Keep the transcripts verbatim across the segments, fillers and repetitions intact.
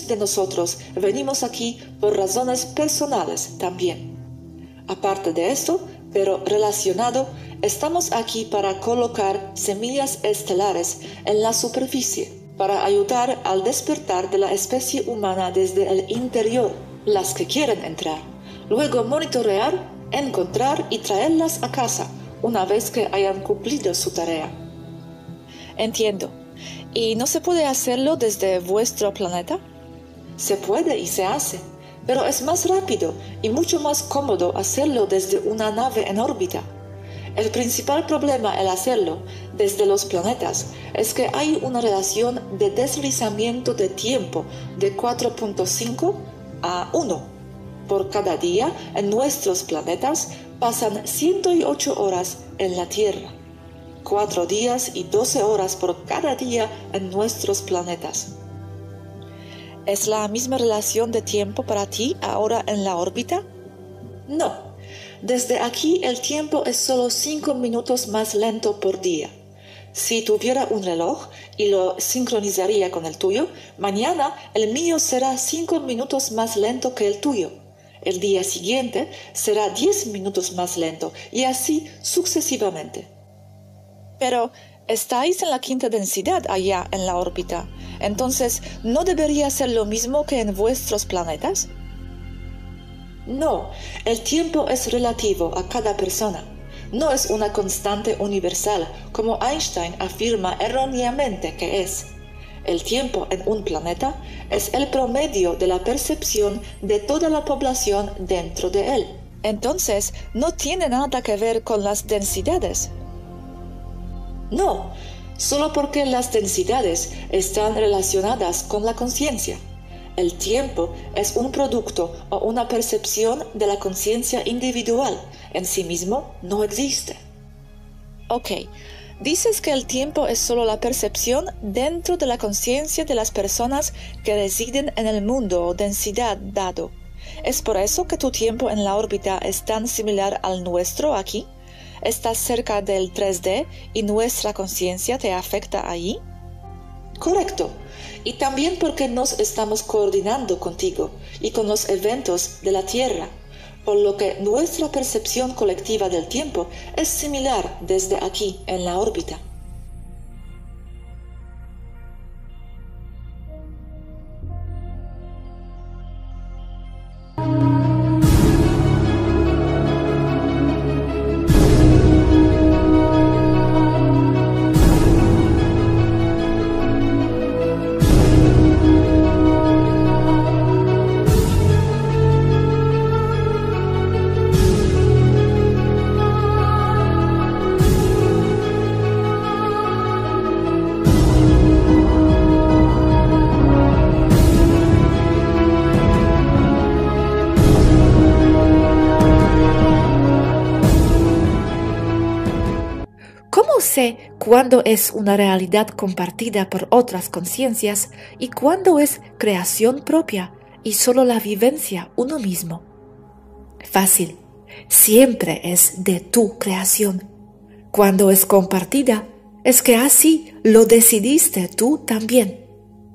muchos de nosotros venimos aquí por razones personales también. Aparte de esto, pero relacionado, estamos aquí para colocar semillas estelares en la superficie, para ayudar al despertar de la especie humana desde el interior, las que quieren entrar, luego monitorear, encontrar y traerlas a casa una vez que hayan cumplido su tarea. Entiendo. ¿Y no se puede hacerlo desde vuestro planeta? Se puede y se hace, pero es más rápido y mucho más cómodo hacerlo desde una nave en órbita. El principal problema al hacerlo desde los planetas es que hay una relación de deslizamiento de tiempo de cuatro punto cinco a uno. Por cada día en nuestros planetas pasan ciento ocho horas en la Tierra. Cuatro días y doce horas por cada día en nuestros planetas. ¿Es la misma relación de tiempo para ti ahora en la órbita? No. Desde aquí el tiempo es solo cinco minutos más lento por día. Si tuviera un reloj y lo sincronizaría con el tuyo, mañana el mío será cinco minutos más lento que el tuyo. El día siguiente será diez minutos más lento y así sucesivamente. Pero estáis en la quinta densidad allá en la órbita, entonces ¿no debería ser lo mismo que en vuestros planetas? No, el tiempo es relativo a cada persona. No es una constante universal, como Einstein afirma erróneamente que es. El tiempo en un planeta es el promedio de la percepción de toda la población dentro de él. Entonces, ¿no tiene nada que ver con las densidades? No, solo porque las densidades están relacionadas con la conciencia. El tiempo es un producto o una percepción de la conciencia individual. En sí mismo no existe. Ok, dices que el tiempo es solo la percepción dentro de la conciencia de las personas que residen en el mundo o densidad dado. ¿Es por eso que tu tiempo en la órbita es tan similar al nuestro aquí? ¿Estás cerca del tres D y nuestra conciencia te afecta allí? Correcto. Y también porque nos estamos coordinando contigo y con los eventos de la Tierra, por lo que nuestra percepción colectiva del tiempo es similar desde aquí en la órbita. ¿Cómo sé cuándo es una realidad compartida por otras conciencias y cuándo es creación propia y solo la vivencia uno mismo? Fácil, siempre es de tu creación. Cuando es compartida, es que así lo decidiste tú también.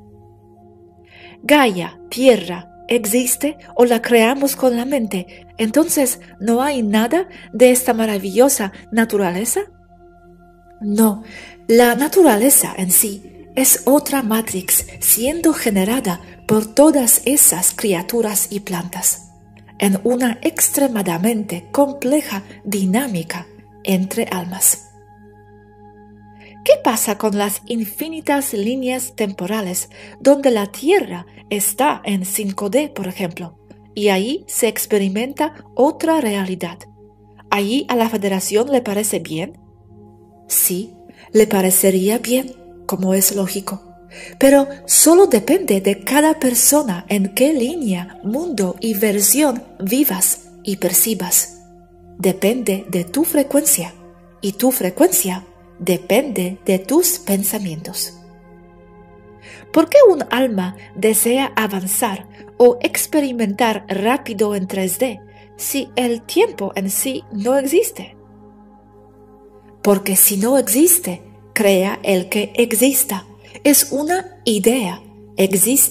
Gaia, tierra, existe o la creamos con la mente, entonces ¿no hay nada de esta maravillosa naturaleza? No, la naturaleza en sí es otra matrix siendo generada por todas esas criaturas y plantas, en una extremadamente compleja dinámica entre almas. ¿Qué pasa con las infinitas líneas temporales donde la Tierra está en cinco D, por ejemplo, y ahí se experimenta otra realidad? ¿Allí a la Federación le parece bien? Sí, le parecería bien, como es lógico, pero solo depende de cada persona en qué línea, mundo y versión vivas y percibas. Depende de tu frecuencia, y tu frecuencia depende de tus pensamientos. ¿Por qué un alma desea avanzar o experimentar rápido en tres D si el tiempo en sí no existe? Porque si no existe, crea el que exista. Es una idea, existe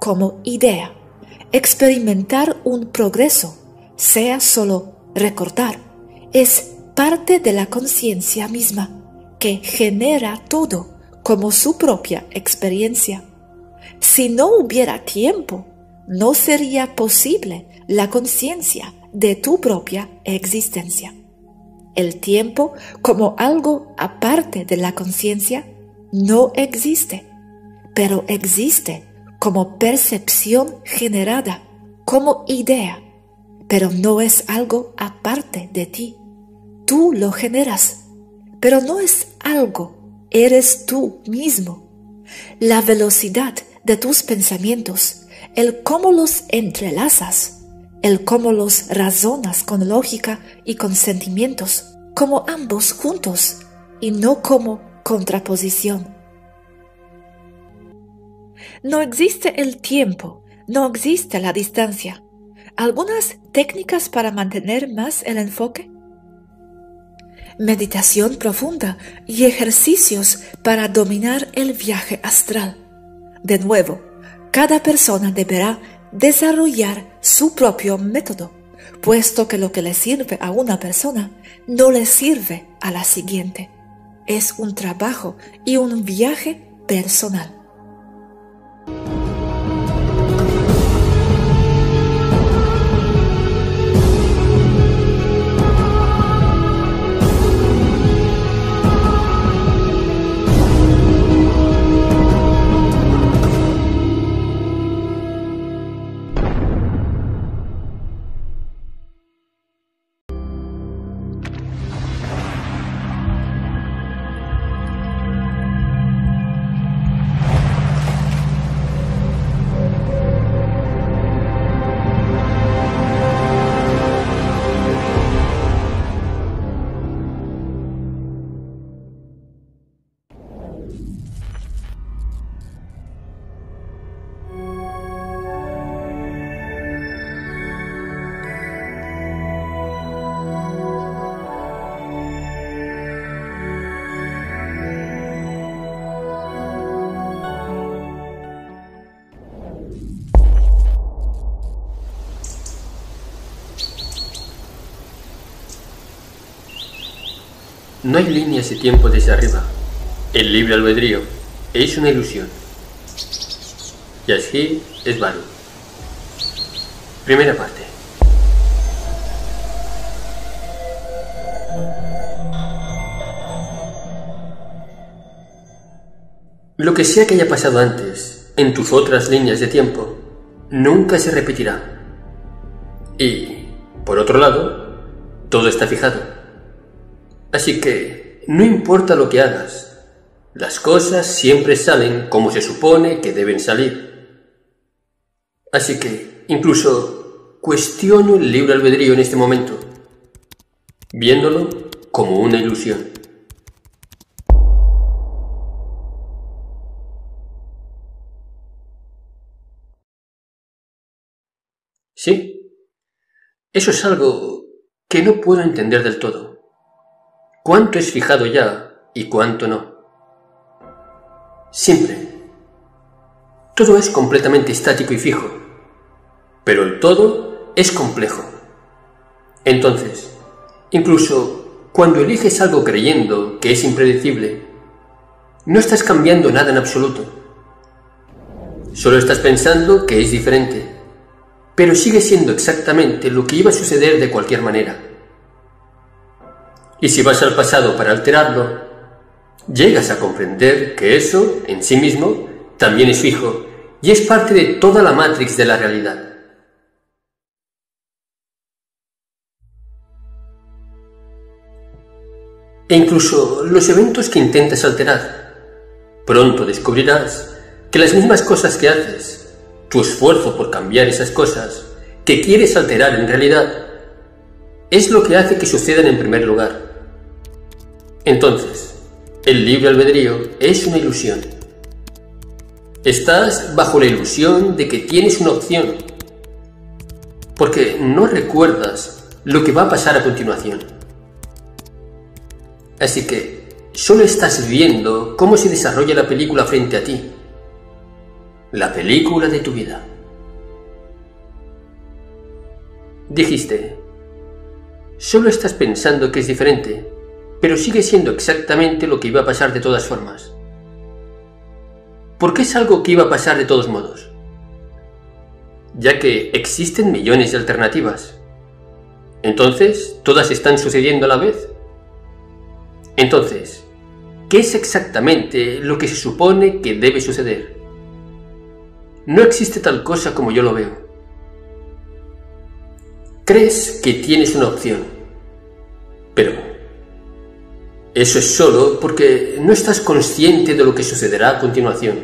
como idea. Experimentar un progreso, sea solo recordar, es parte de la conciencia misma, que genera todo como su propia experiencia. Si no hubiera tiempo, no sería posible la conciencia de tu propia existencia. El tiempo, como algo aparte de la conciencia, no existe, pero existe como percepción generada, como idea, pero no es algo aparte de ti. Tú lo generas, pero no es algo, eres tú mismo. La velocidad de tus pensamientos, el cómo los entrelazas, el cómo los razonas con lógica y con sentimientos, como ambos juntos y no como contraposición. No existe el tiempo, no existe la distancia. ¿Algunas técnicas para mantener más el enfoque? Meditación profunda y ejercicios para dominar el viaje astral. De nuevo, cada persona deberá desarrollar su propio método, puesto que lo que le sirve a una persona no le sirve a la siguiente. Es un trabajo y un viaje personal. No hay líneas de tiempo desde arriba. El libre albedrío es una ilusión. Yashir Esvaru. Primera parte. Lo que sea que haya pasado antes, en tus otras líneas de tiempo, nunca se repetirá. Y, por otro lado, todo está fijado. Así que, no importa lo que hagas, las cosas siempre salen como se supone que deben salir. Así que, incluso, cuestiono el libre albedrío en este momento, viéndolo como una ilusión. Sí, eso es algo que no puedo entender del todo. ¿Cuánto es fijado ya y cuánto no? Simple. Todo es completamente estático y fijo, pero el todo es complejo. Entonces, incluso cuando eliges algo creyendo que es impredecible, no estás cambiando nada en absoluto. Solo estás pensando que es diferente, pero sigue siendo exactamente lo que iba a suceder de cualquier manera. Y si vas al pasado para alterarlo, llegas a comprender que eso, en sí mismo, también es fijo y es parte de toda la matrix de la realidad. E incluso los eventos que intentas alterar, pronto descubrirás que las mismas cosas que haces, tu esfuerzo por cambiar esas cosas que quieres alterar en realidad, es lo que hace que sucedan en primer lugar. Entonces, el libre albedrío es una ilusión. Estás bajo la ilusión de que tienes una opción, porque no recuerdas lo que va a pasar a continuación. Así que solo estás viendo cómo se desarrolla la película frente a ti. la película de tu vida. Dijiste, solo estás pensando que es diferente, pero sigue siendo exactamente lo que iba a pasar de todas formas. ¿Por qué es algo que iba a pasar de todos modos? Ya que existen millones de alternativas. Entonces, ¿todas están sucediendo a la vez? Entonces, ¿qué es exactamente lo que se supone que debe suceder? No existe tal cosa como yo lo veo. Crees que tienes una opción, pero eso es solo porque no estás consciente de lo que sucederá a continuación.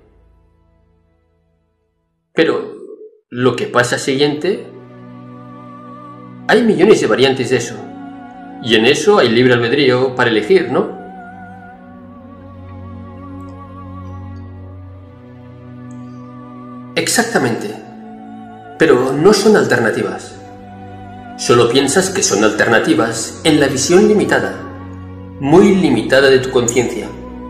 Pero lo que pasa siguiente, hay millones de variantes de eso, y en eso hay libre albedrío para elegir, ¿no? Exactamente, pero no son alternativas. Solo piensas que son alternativas en la visión limitada, muy limitada de tu conciencia.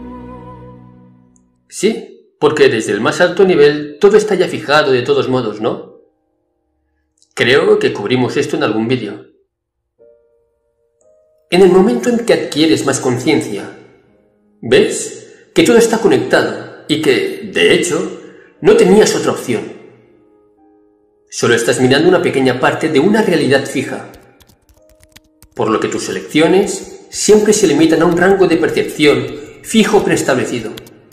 Sí, porque desde el más alto nivel todo está ya fijado de todos modos, ¿no? Creo que cubrimos esto en algún vídeo. En el momento en que adquieres más conciencia, ves que todo está conectado y que, de hecho, no tenías otra opción. Solo estás mirando una pequeña parte de una realidad fija, por lo que tus elecciones siempre se limitan a un rango de percepción fijo preestablecido,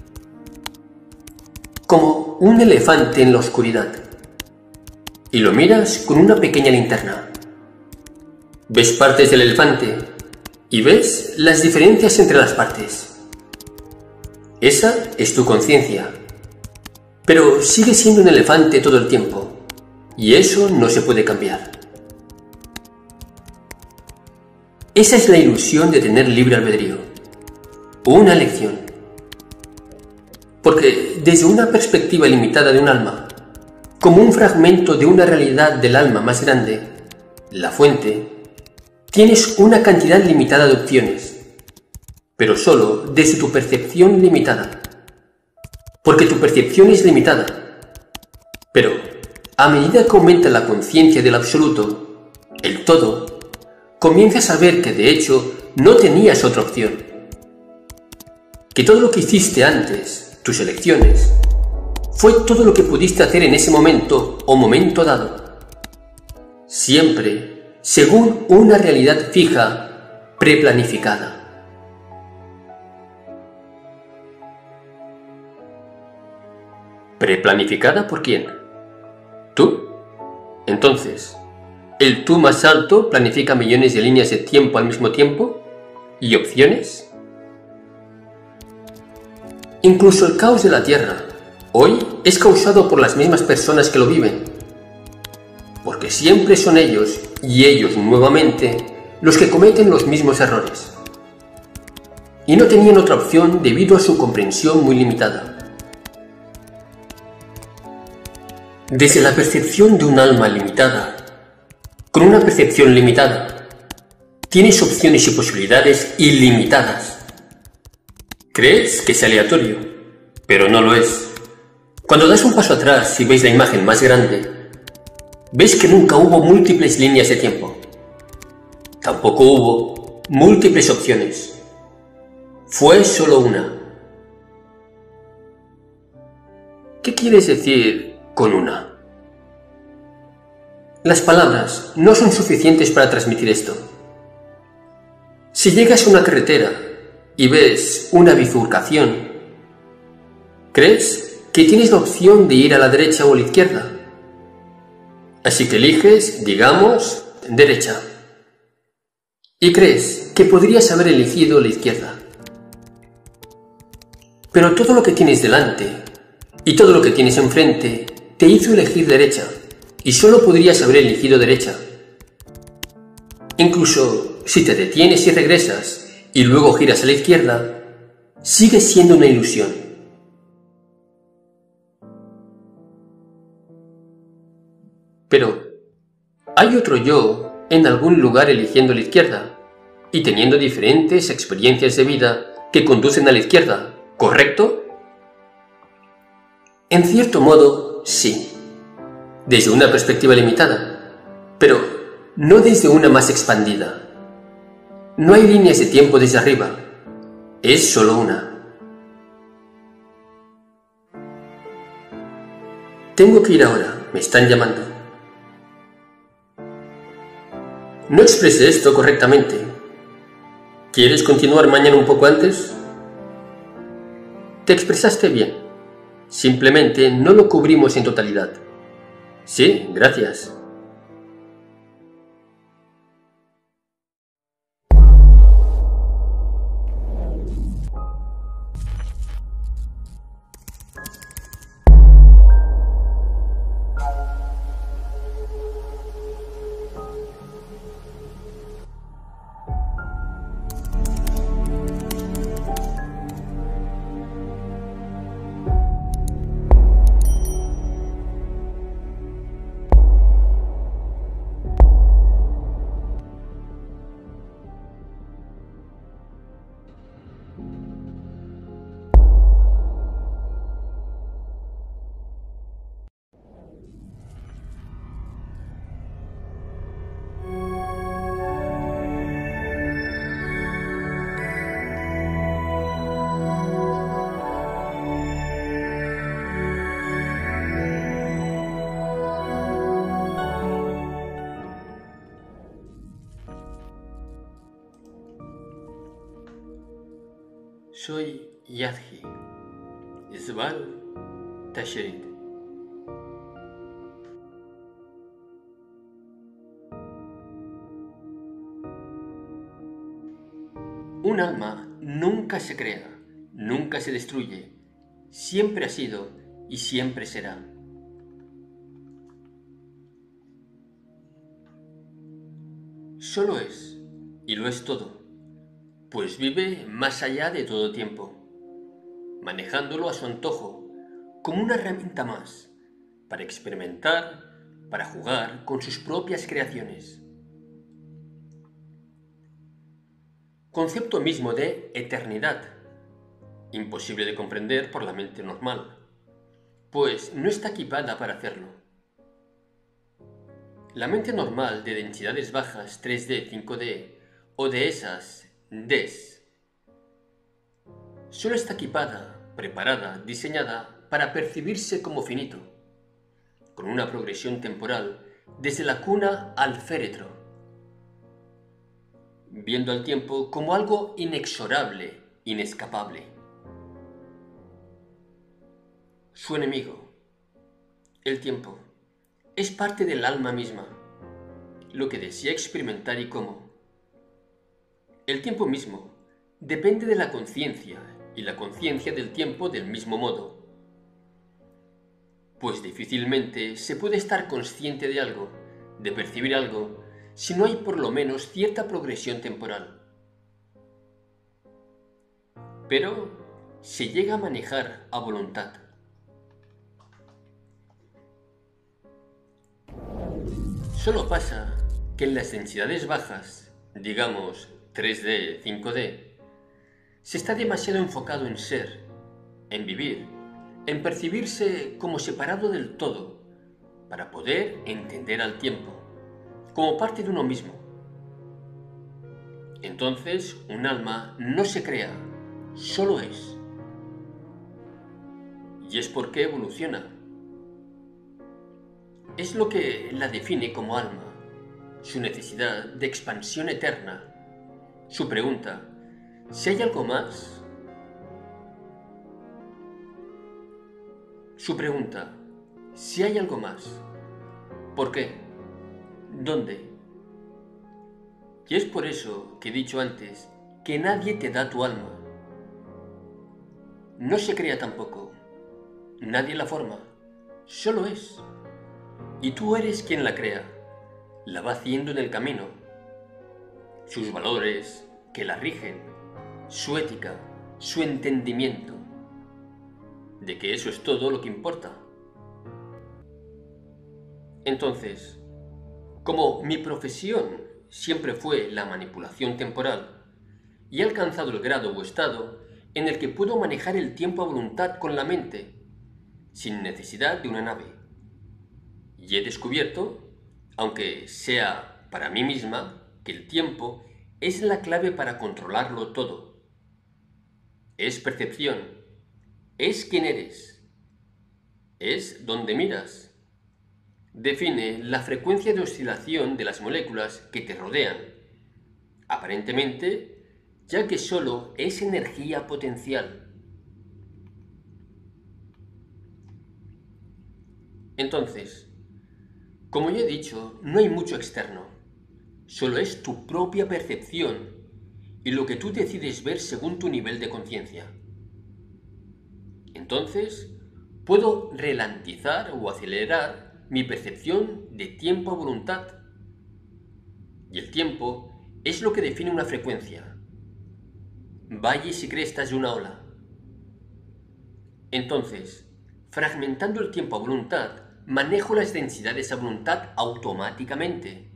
como un elefante en la oscuridad, y lo miras con una pequeña linterna. Ves partes del elefante y ves las diferencias entre las partes. Esa es tu conciencia, pero sigue siendo un elefante todo el tiempo. Y eso no se puede cambiar. Esa es la ilusión de tener libre albedrío. Una elección. Porque desde una perspectiva limitada de un alma, como un fragmento de una realidad del alma más grande, la fuente, tienes una cantidad limitada de opciones, pero solo desde tu percepción limitada. Porque tu percepción es limitada, pero a medida que aumenta la conciencia del absoluto, el todo, comienzas a ver que de hecho no tenías otra opción. Que todo lo que hiciste antes, tus elecciones, fue todo lo que pudiste hacer en ese momento o momento dado. Siempre según una realidad fija, preplanificada. ¿Preplanificada por quién? ¿Tú? Entonces, ¿el tú más alto planifica millones de líneas de tiempo al mismo tiempo? ¿Y opciones? Incluso el caos de la Tierra, hoy, es causado por las mismas personas que lo viven. Porque siempre son ellos, y ellos nuevamente, los que cometen los mismos errores. Y no tenían otra opción debido a su comprensión muy limitada. Desde la percepción de un alma limitada, con una percepción limitada, tienes opciones y posibilidades ilimitadas. Crees que es aleatorio, pero no lo es. Cuando das un paso atrás y ves la imagen más grande, ves que nunca hubo múltiples líneas de tiempo. Tampoco hubo múltiples opciones. Fue solo una. ¿Qué quieres decir con una? Las palabras no son suficientes para transmitir esto. Si llegas a una carretera y ves una bifurcación, crees que tienes la opción de ir a la derecha o a la izquierda. Así que eliges, digamos, derecha. Y crees que podrías haber elegido la izquierda. Pero todo lo que tienes delante y todo lo que tienes enfrente te hizo elegir derecha, y solo podrías haber elegido derecha. Incluso si te detienes y regresas y luego giras a la izquierda, sigue siendo una ilusión. Pero hay otro yo en algún lugar eligiendo la izquierda y teniendo diferentes experiencias de vida que conducen a la izquierda, ¿correcto? En cierto modo, sí, desde una perspectiva limitada, pero no desde una más expandida. No hay líneas de tiempo desde arriba, es solo una. Tengo que ir ahora, me están llamando. No expresé esto correctamente. ¿Quieres continuar mañana un poco antes? Te expresaste bien. Simplemente no lo cubrimos en totalidad. Sí, gracias. Soy Yadhi, Sval Tasherit. Un alma nunca se crea, nunca se destruye, siempre ha sido y siempre será. Solo es, y lo es todo. Pues vive más allá de todo tiempo, manejándolo a su antojo, como una herramienta más, para experimentar, para jugar con sus propias creaciones. Concepto mismo de eternidad, imposible de comprender por la mente normal, pues no está equipada para hacerlo. La mente normal de densidades bajas tres D, cinco D o de esas Ds solo está equipada, preparada, diseñada para percibirse como finito, con una progresión temporal desde la cuna al féretro, viendo al tiempo como algo inexorable, inescapable. Su enemigo, el tiempo, es parte del alma misma, lo que desea experimentar y cómo. El tiempo mismo depende de la conciencia y la conciencia del tiempo del mismo modo, pues difícilmente se puede estar consciente de algo, de percibir algo, si no hay por lo menos cierta progresión temporal. Pero se llega a manejar a voluntad. Solo pasa que en las densidades bajas, digamos tres D, cinco D, se está demasiado enfocado en ser, en vivir, en percibirse como separado del todo, para poder entender al tiempo, como parte de uno mismo. Entonces, un alma no se crea, solo es. Y es porque evoluciona. Es lo que la define como alma, su necesidad de expansión eterna, su pregunta, ¿si hay algo más? Su pregunta, ¿si hay algo más? ¿Por qué? ¿Dónde? Y es por eso que he dicho antes que nadie te da tu alma. No se crea tampoco. Nadie la forma. Solo es. Y tú eres quien la crea. La va haciendo en el camino. Sus valores que la rigen, su ética, su entendimiento, de que eso es todo lo que importa. Entonces, como mi profesión siempre fue la manipulación temporal, y he alcanzado el grado o estado en el que puedo manejar el tiempo a voluntad con la mente, sin necesidad de una nave. Y he descubierto, aunque sea para mí misma, que el tiempo es la clave para controlarlo todo. Es percepción, es quién eres, es dónde miras. Define la frecuencia de oscilación de las moléculas que te rodean, aparentemente, ya que solo es energía potencial. Entonces, como ya he dicho, no hay mucho externo, solo es tu propia percepción y lo que tú decides ver según tu nivel de conciencia. Entonces, puedo ralentizar o acelerar mi percepción de tiempo a voluntad. Y el tiempo es lo que define una frecuencia, valles y crestas de una ola. Entonces, fragmentando el tiempo a voluntad, manejo las densidades a voluntad automáticamente.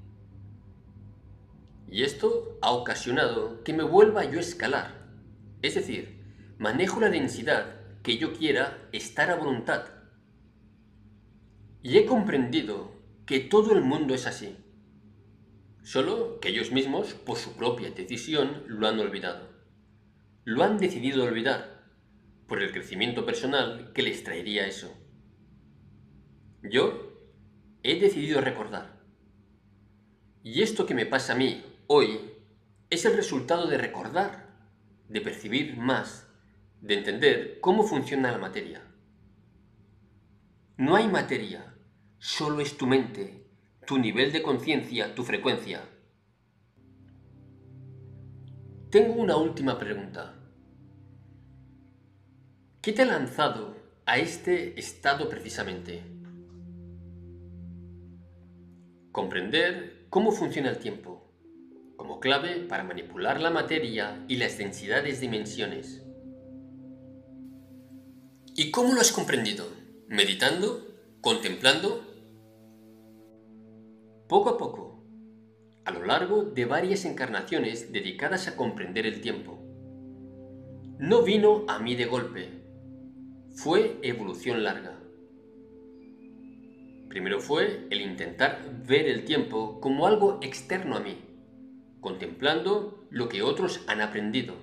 Y esto ha ocasionado que me vuelva yo a escalar. Es decir, manejo la densidad que yo quiera estar a voluntad. Y he comprendido que todo el mundo es así. Solo que ellos mismos, por su propia decisión, lo han olvidado. Lo han decidido olvidar, por el crecimiento personal que les traería eso. Yo he decidido recordar. Y esto que me pasa a mí hoy es el resultado de recordar, de percibir más, de entender cómo funciona la materia. No hay materia, solo es tu mente, tu nivel de conciencia, tu frecuencia. Tengo una última pregunta. ¿Qué te ha lanzado a este estado precisamente? Comprender cómo funciona el tiempo, como clave para manipular la materia y las densidades de dimensiones. ¿Y cómo lo has comprendido? ¿Meditando? ¿Contemplando? Poco a poco, a lo largo de varias encarnaciones dedicadas a comprender el tiempo. No vino a mí de golpe, fue evolución larga. Primero fue el intentar ver el tiempo como algo externo a mí, contemplando lo que otros han aprendido.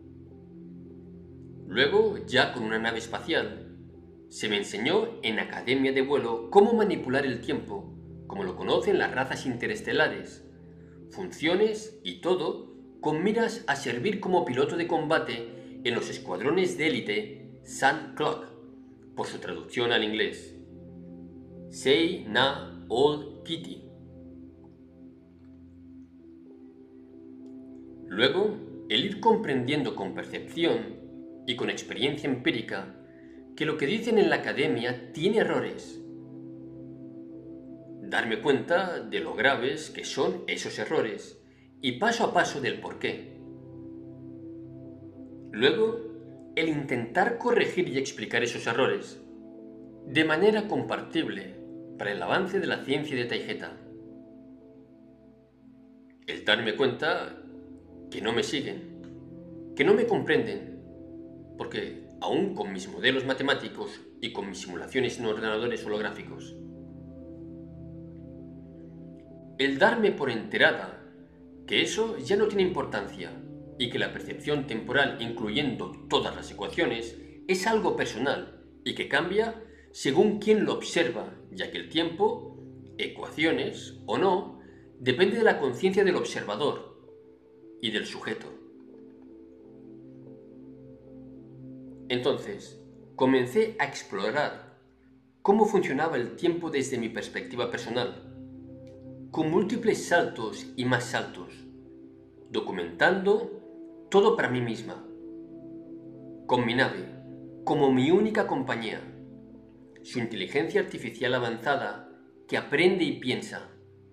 Luego, ya con una nave espacial, se me enseñó en academia de vuelo cómo manipular el tiempo, como lo conocen las razas interestelares, funciones y todo, con miras a servir como piloto de combate en los escuadrones de élite Sun Clock, por su traducción al inglés. Sei Na Old Kitty. Luego, el ir comprendiendo con percepción y con experiencia empírica que lo que dicen en la academia tiene errores. Darme cuenta de lo graves que son esos errores y paso a paso del porqué. Luego, el intentar corregir y explicar esos errores de manera compartible para el avance de la ciencia de Taygeta. El darme cuenta que no me siguen, que no me comprenden, porque aún con mis modelos matemáticos y con mis simulaciones en ordenadores holográficos, el darme por enterada que eso ya no tiene importancia y que la percepción temporal, incluyendo todas las ecuaciones, es algo personal y que cambia según quien lo observa, ya que el tiempo, ecuaciones o no, depende de la conciencia del observador y del sujeto. Entonces, comencé a explorar cómo funcionaba el tiempo desde mi perspectiva personal, con múltiples saltos y más saltos, documentando todo para mí misma, con mi nave, como mi única compañía, su inteligencia artificial avanzada que aprende y piensa.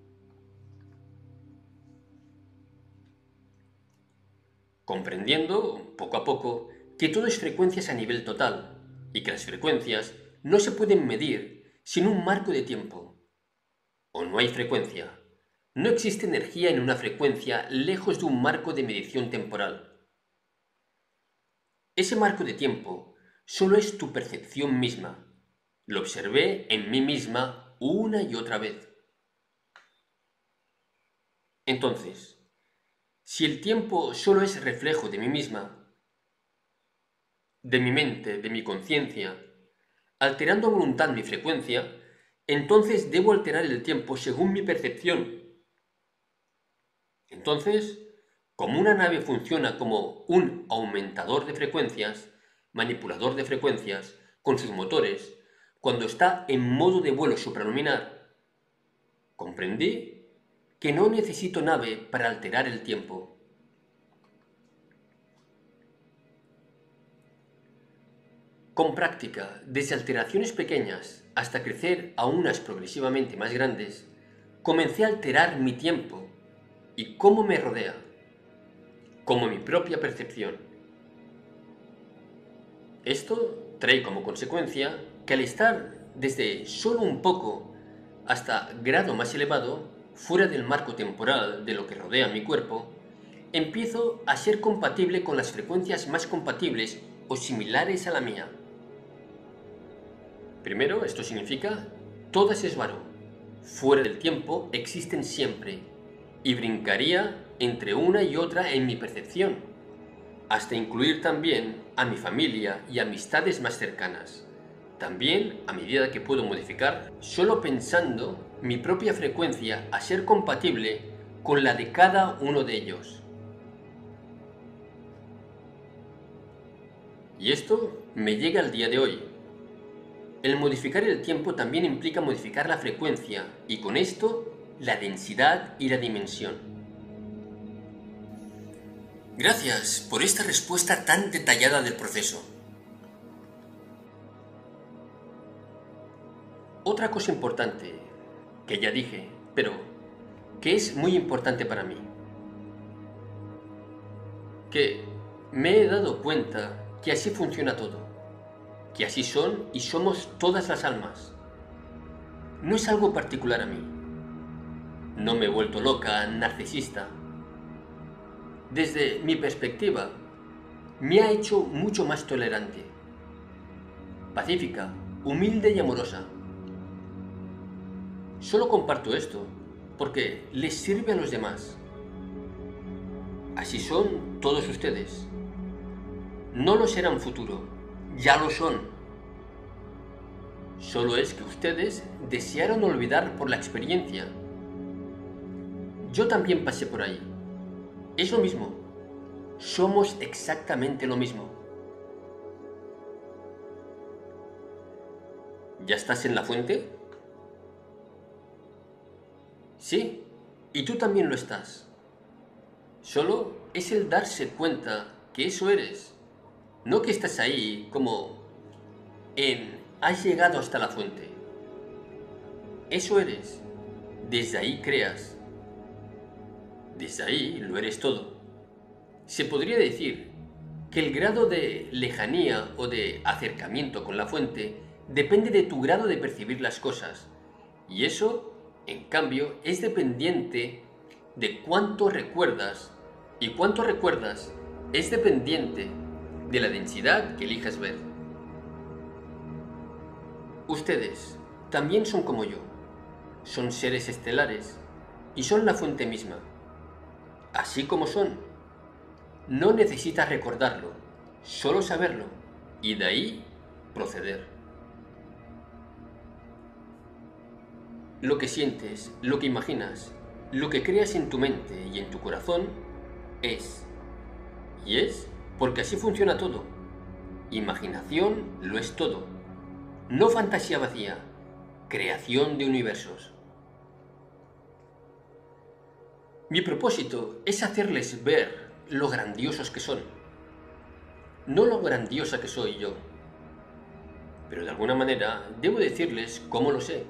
Comprendiendo, poco a poco, que todo es frecuencias a nivel total y que las frecuencias no se pueden medir sin un marco de tiempo. O no hay frecuencia. No existe energía en una frecuencia lejos de un marco de medición temporal. Ese marco de tiempo solo es tu percepción misma, Lo observé en mí misma una y otra vez. Entonces, si el tiempo solo es reflejo de mí misma, de mi mente, de mi conciencia, alterando a voluntad mi frecuencia, entonces debo alterar el tiempo según mi percepción. Entonces, como una nave funciona como un aumentador de frecuencias, manipulador de frecuencias, con sus motores, cuando está en modo de vuelo supraluminar, comprendí que no necesito nave para alterar el tiempo. Con práctica, desde alteraciones pequeñas hasta crecer a unas progresivamente más grandes, comencé a alterar mi tiempo y cómo me rodea, como mi propia percepción. Esto trae como consecuencia que al estar desde solo un poco hasta grado más elevado, fuera del marco temporal de lo que rodea mi cuerpo, empiezo a ser compatible con las frecuencias más compatibles o similares a la mía. Primero, esto significa todas es varo, fuera del tiempo existen siempre, y brincaría entre una y otra en mi percepción, hasta incluir también a mi familia y amistades más cercanas. También, a medida que puedo modificar, solo pensando mi propia frecuencia a ser compatible con la de cada uno de ellos. Y esto me llega al día de hoy. El modificar el tiempo también implica modificar la frecuencia y con esto la densidad y la dimensión. Gracias por esta respuesta tan detallada del proceso. Otra cosa importante, que ya dije, pero que es muy importante para mí, que me he dado cuenta que así funciona todo, que así son y somos todas las almas. No es algo particular a mí. No me he vuelto loca, narcisista. Desde mi perspectiva, me ha hecho mucho más tolerante, pacífica, humilde y amorosa. Solo comparto esto porque les sirve a los demás. Así son todos ustedes. No lo serán futuro, ya lo son. Solo es que ustedes desearon olvidar por la experiencia. Yo también pasé por ahí. Es lo mismo. Somos exactamente lo mismo. ¿Ya estás en la fuente? Sí, y tú también lo estás. Solo es el darse cuenta que eso eres. No que estás ahí como en has llegado hasta la fuente. Eso eres. Desde ahí creas. Desde ahí lo eres todo. Se podría decir que el grado de lejanía o de acercamiento con la fuente depende de tu grado de percibir las cosas. Y eso, en cambio, es dependiente de cuánto recuerdas. Y cuánto recuerdas es dependiente de la densidad que elijas ver. Ustedes también son como yo. Son seres estelares y son la fuente misma. Así como son. No necesitas recordarlo, solo saberlo y de ahí proceder. Lo que sientes, lo que imaginas, lo que creas en tu mente y en tu corazón es. Y es porque así funciona todo. Imaginación lo es todo. No fantasía vacía, creación de universos. Mi propósito es hacerles ver lo grandiosos que son. No lo grandiosa que soy yo. Pero de alguna manera debo decirles cómo lo sé.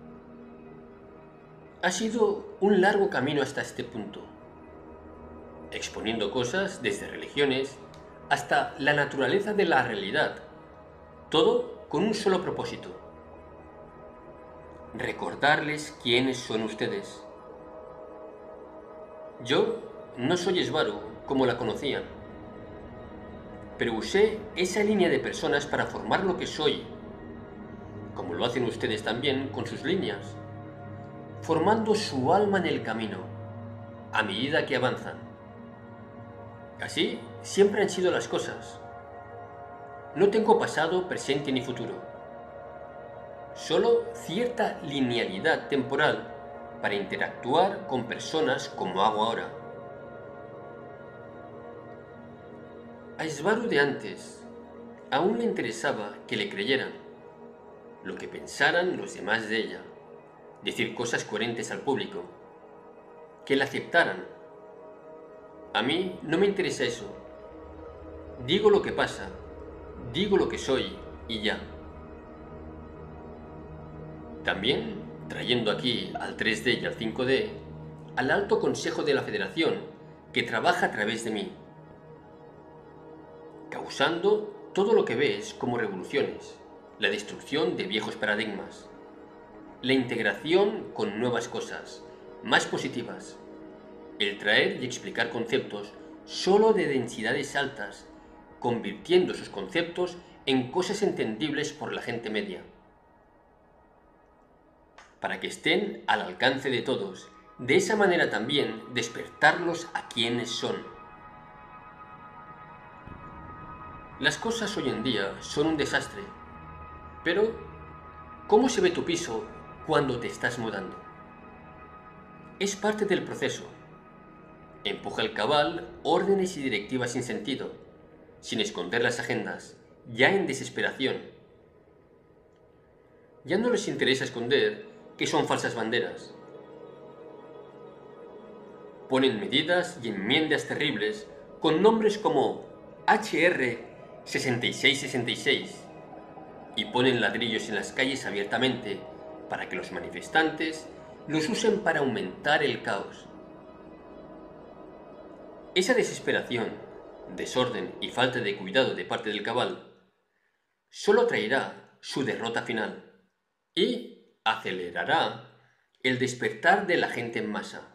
Ha sido un largo camino hasta este punto, exponiendo cosas desde religiones hasta la naturaleza de la realidad, todo con un solo propósito: recordarles quiénes son ustedes. Yo no soy Esvaro como la conocían, pero usé esa línea de personas para formar lo que soy, como lo hacen ustedes también con sus líneas, formando su alma en el camino, a medida que avanzan. Así siempre han sido las cosas. No tengo pasado, presente ni futuro. Solo cierta linealidad temporal para interactuar con personas como hago ahora. A Svaru de antes aún le interesaba que le creyeran, lo que pensaran los demás de ella, decir cosas coherentes al público, que la aceptaran. A mí no me interesa eso. Digo lo que pasa, digo lo que soy y ya. También, trayendo aquí al tres D y al cinco D, al Alto Consejo de la Federación, que trabaja a través de mí, causando todo lo que ves como revoluciones, la destrucción de viejos paradigmas, la integración con nuevas cosas, más positivas, el traer y explicar conceptos solo de densidades altas, convirtiendo esos conceptos en cosas entendibles por la gente media, para que estén al alcance de todos, de esa manera también despertarlos a quienes son. Las cosas hoy en día son un desastre, pero ¿cómo se ve tu piso cuando te estás mudando? Es parte del proceso. Empuja el cabal órdenes y directivas sin sentido, sin esconder las agendas, ya en desesperación. Ya no les interesa esconder que son falsas banderas. Ponen medidas y enmiendas terribles con nombres como H R sesenta y seis sesenta y seis y ponen ladrillos en las calles abiertamente para que los manifestantes los usen para aumentar el caos. Esa desesperación, desorden y falta de cuidado de parte del cabal solo traerá su derrota final y acelerará el despertar de la gente en masa.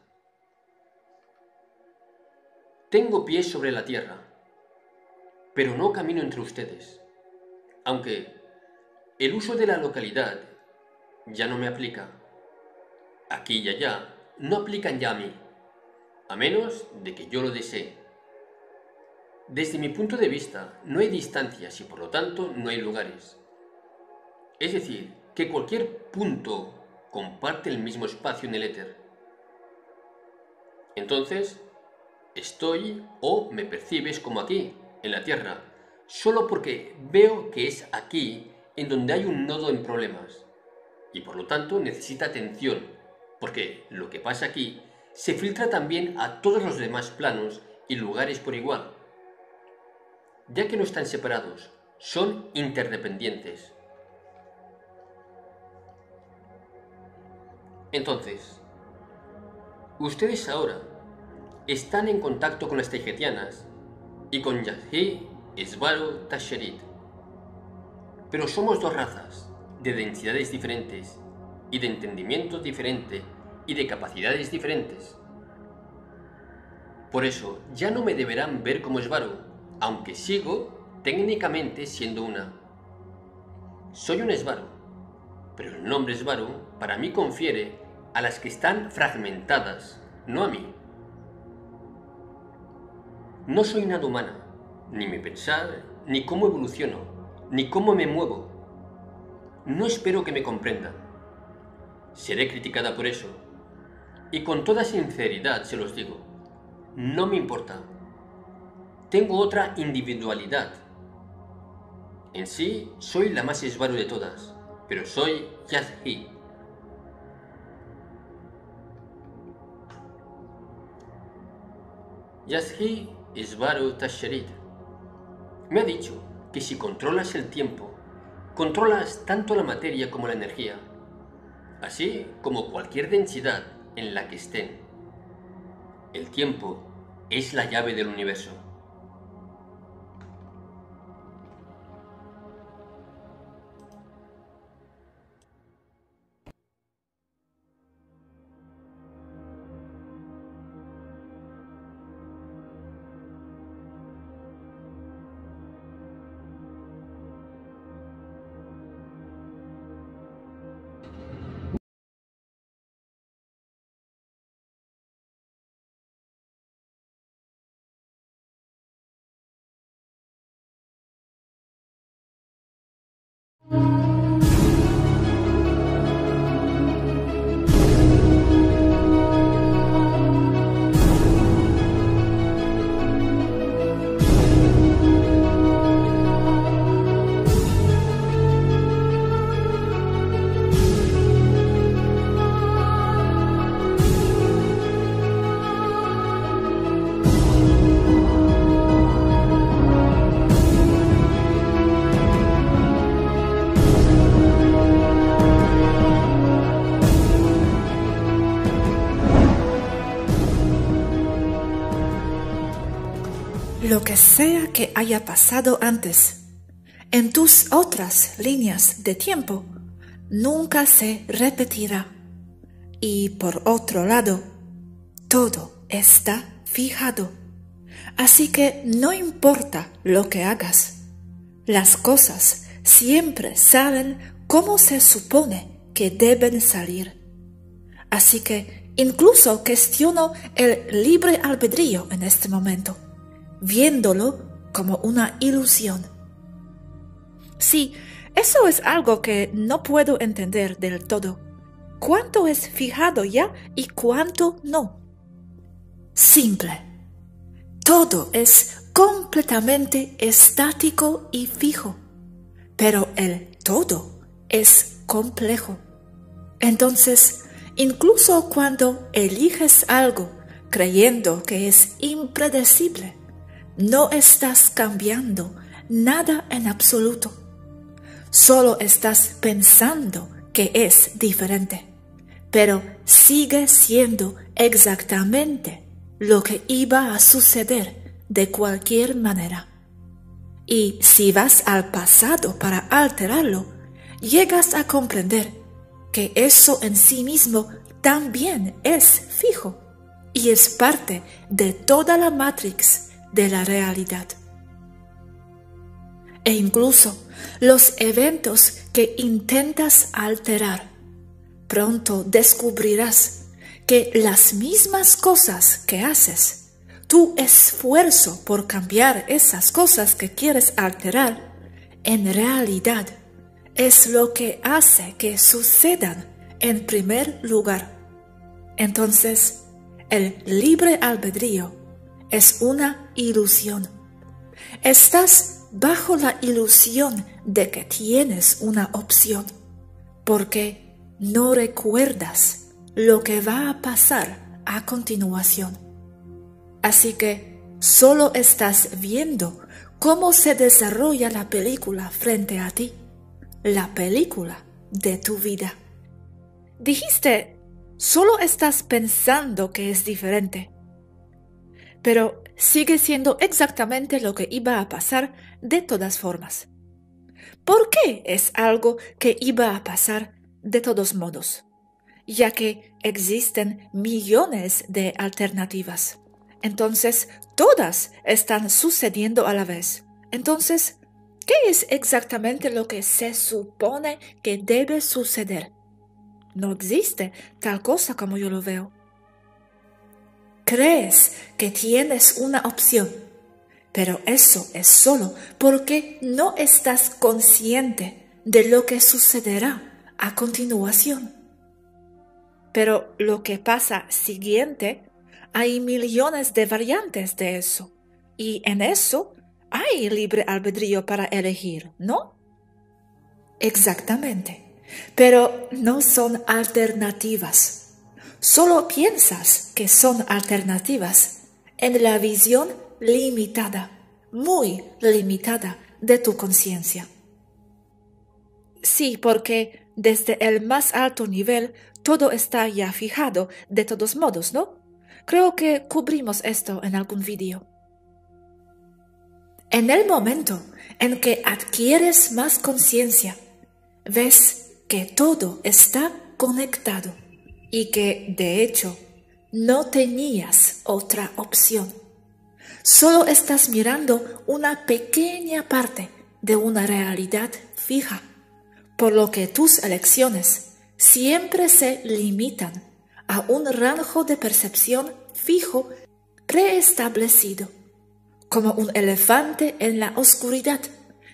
Tengo pies sobre la tierra, pero no camino entre ustedes, aunque el uso de la localidad ya no me aplica. Aquí y allá no aplican ya a mí, a menos de que yo lo desee. Desde mi punto de vista, no hay distancias y por lo tanto no hay lugares. Es decir, que cualquier punto comparte el mismo espacio en el éter. Entonces, estoy o me percibes como aquí, en la Tierra, solo porque veo que es aquí en donde hay un nodo en problemas, y por lo tanto necesita atención, porque lo que pasa aquí se filtra también a todos los demás planos y lugares por igual, ya que no están separados, son interdependientes. Entonces, ustedes ahora están en contacto con las taijetianas y con Yazhi, Svaru, Tasherit. Pero somos dos razas, de densidades diferentes, y de entendimiento diferente, y de capacidades diferentes. Por eso, ya no me deberán ver como Svaru, aunque sigo técnicamente siendo una. Soy un Svaru, pero el nombre Svaru para mí confiere a las que están fragmentadas, no a mí. No soy nada humana, ni mi pensar, ni cómo evoluciono, ni cómo me muevo. No espero que me comprendan. Seré criticada por eso. Y con toda sinceridad se los digo, no me importa. Tengo otra individualidad. En sí, soy la más Svaru de todas, pero soy Yazhi. Yazhi Svaru Tasherit me ha dicho que si controlas el tiempo, controlas tanto la materia como la energía, así como cualquier densidad en la que estén. El tiempo es la llave del universo. Lo que sea que haya pasado antes, en tus otras líneas de tiempo, nunca se repetirá. Y por otro lado, todo está fijado. Así que no importa lo que hagas, las cosas siempre salen como se supone que deben salir. Así que incluso cuestiono el libre albedrío en este momento, viéndolo como una ilusión. Sí, eso es algo que no puedo entender del todo. ¿Cuánto es fijado ya y cuánto no? Simple. Todo es completamente estático y fijo, pero el todo es complejo. Entonces, incluso cuando eliges algo creyendo que es impredecible, no estás cambiando nada en absoluto. Solo estás pensando que es diferente, pero sigue siendo exactamente lo que iba a suceder de cualquier manera. Y si vas al pasado para alterarlo, llegas a comprender que eso en sí mismo también es fijo y es parte de toda la matrix de la realidad. E incluso los eventos que intentas alterar, pronto descubrirás que las mismas cosas que haces, tu esfuerzo por cambiar esas cosas que quieres alterar, en realidad es lo que hace que sucedan en primer lugar. Entonces, el libre albedrío es una ilusión. Estás bajo la ilusión de que tienes una opción, porque no recuerdas lo que va a pasar a continuación. Así que solo estás viendo cómo se desarrolla la película frente a ti, la película de tu vida. Dijiste, solo estás pensando que es diferente, pero sigue siendo exactamente lo que iba a pasar de todas formas. ¿Por qué es algo que iba a pasar de todos modos? Ya que existen millones de alternativas. Entonces, todas están sucediendo a la vez. Entonces, ¿qué es exactamente lo que se supone que debe suceder? No existe tal cosa como yo lo veo. Crees que tienes una opción, pero eso es solo porque no estás consciente de lo que sucederá a continuación. Pero lo que pasa siguiente, hay millones de variantes de eso, y en eso hay libre albedrío para elegir, ¿no? Exactamente, pero no son alternativas. Solo piensas que son alternativas en la visión limitada, muy limitada de tu conciencia. Sí, porque desde el más alto nivel todo está ya fijado de todos modos, ¿no? Creo que cubrimos esto en algún vídeo. En el momento en que adquieres más conciencia, ves que todo está conectado y que, de hecho, no tenías otra opción. Solo estás mirando una pequeña parte de una realidad fija, por lo que tus elecciones siempre se limitan a un rango de percepción fijo preestablecido, como un elefante en la oscuridad,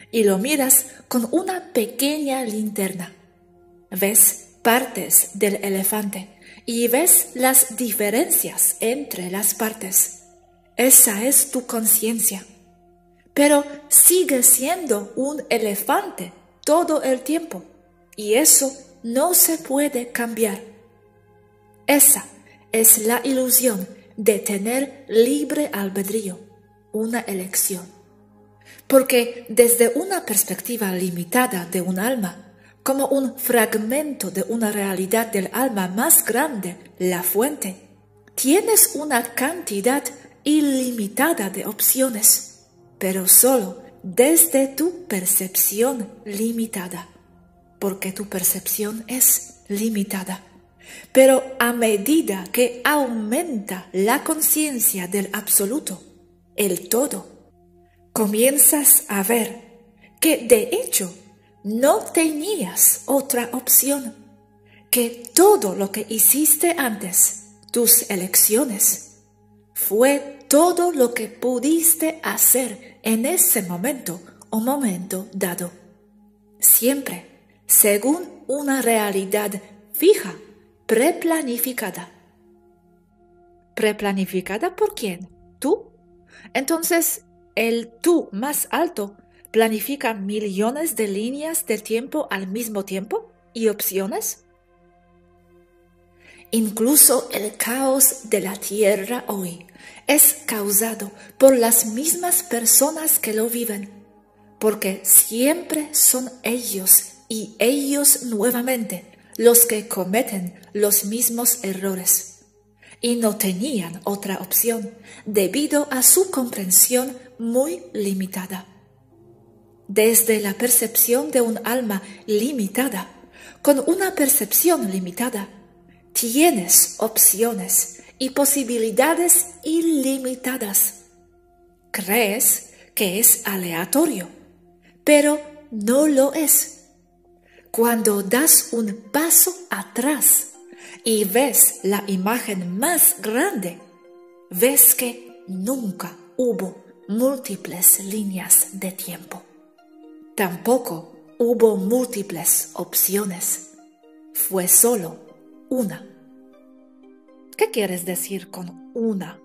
y lo miras con una pequeña linterna. Ves partes del elefante y ves las diferencias entre las partes. Esa es tu conciencia. Pero sigue siendo un elefante todo el tiempo y eso no se puede cambiar. Esa es la ilusión de tener libre albedrío, una elección. Porque desde una perspectiva limitada de un alma, como un fragmento de una realidad del alma más grande, la fuente, tienes una cantidad ilimitada de opciones, pero solo desde tu percepción limitada, porque tu percepción es limitada. Pero a medida que aumenta la conciencia del absoluto, el todo, comienzas a ver que de hecho no tenías otra opción, que todo lo que hiciste antes, tus elecciones, fue todo lo que pudiste hacer en ese momento o momento dado, siempre según una realidad fija, preplanificada. ¿Preplanificada por quién? ¿Tú? Entonces, el tú más alto planifica millones de líneas de tiempo al mismo tiempo y opciones. Incluso el caos de la Tierra hoy es causado por las mismas personas que lo viven, porque siempre son ellos y ellos nuevamente los que cometen los mismos errores, y no tenían otra opción debido a su comprensión muy limitada. Desde la percepción de un alma limitada, con una percepción limitada, tienes opciones y posibilidades ilimitadas. Crees que es aleatorio, pero no lo es. Cuando das un paso atrás y ves la imagen más grande, ves que nunca hubo múltiples líneas de tiempo. Tampoco hubo múltiples opciones. Fue solo una. ¿Qué quieres decir con una?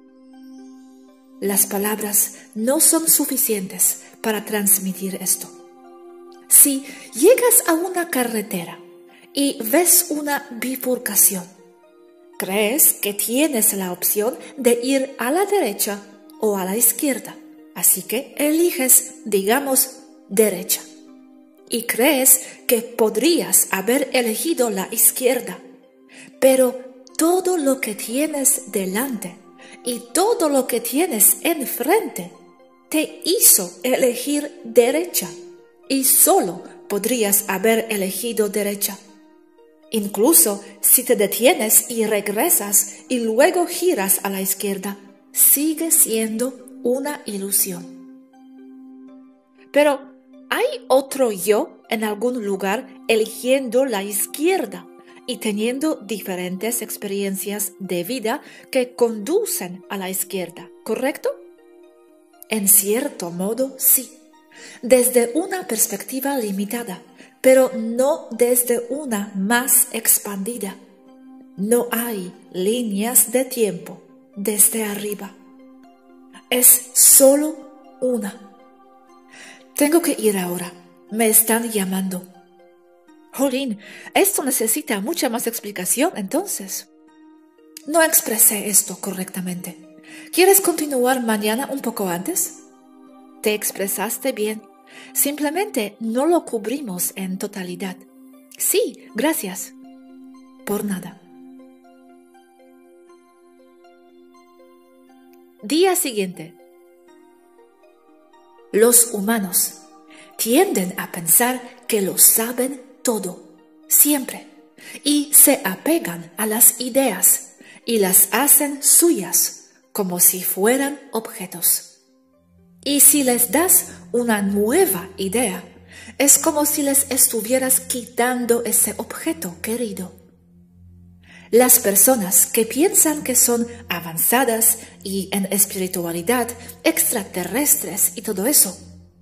Las palabras no son suficientes para transmitir esto. Si llegas a una carretera y ves una bifurcación, crees que tienes la opción de ir a la derecha o a la izquierda, así que eliges, digamos, derecha. Y crees que podrías haber elegido la izquierda, pero todo lo que tienes delante y todo lo que tienes enfrente te hizo elegir derecha. Y solo podrías haber elegido derecha. Incluso si te detienes y regresas y luego giras a la izquierda, sigue siendo una ilusión. Pero ¿hay otro yo en algún lugar eligiendo la izquierda y teniendo diferentes experiencias de vida que conducen a la izquierda, correcto? En cierto modo, sí. Desde una perspectiva limitada, pero no desde una más expandida. No hay líneas de tiempo desde arriba. Es solo una. Tengo que ir ahora. Me están llamando. Jolín, esto necesita mucha más explicación, entonces. No expresé esto correctamente. ¿Quieres continuar mañana un poco antes? Te expresaste bien. Simplemente no lo cubrimos en totalidad. Sí, gracias. Por nada. Día siguiente. Los humanos tienden a pensar que lo saben todo, siempre, y se apegan a las ideas y las hacen suyas como si fueran objetos. Y si les das una nueva idea, es como si les estuvieras quitando ese objeto querido. Las personas que piensan que son avanzadas y en espiritualidad, extraterrestres y todo eso,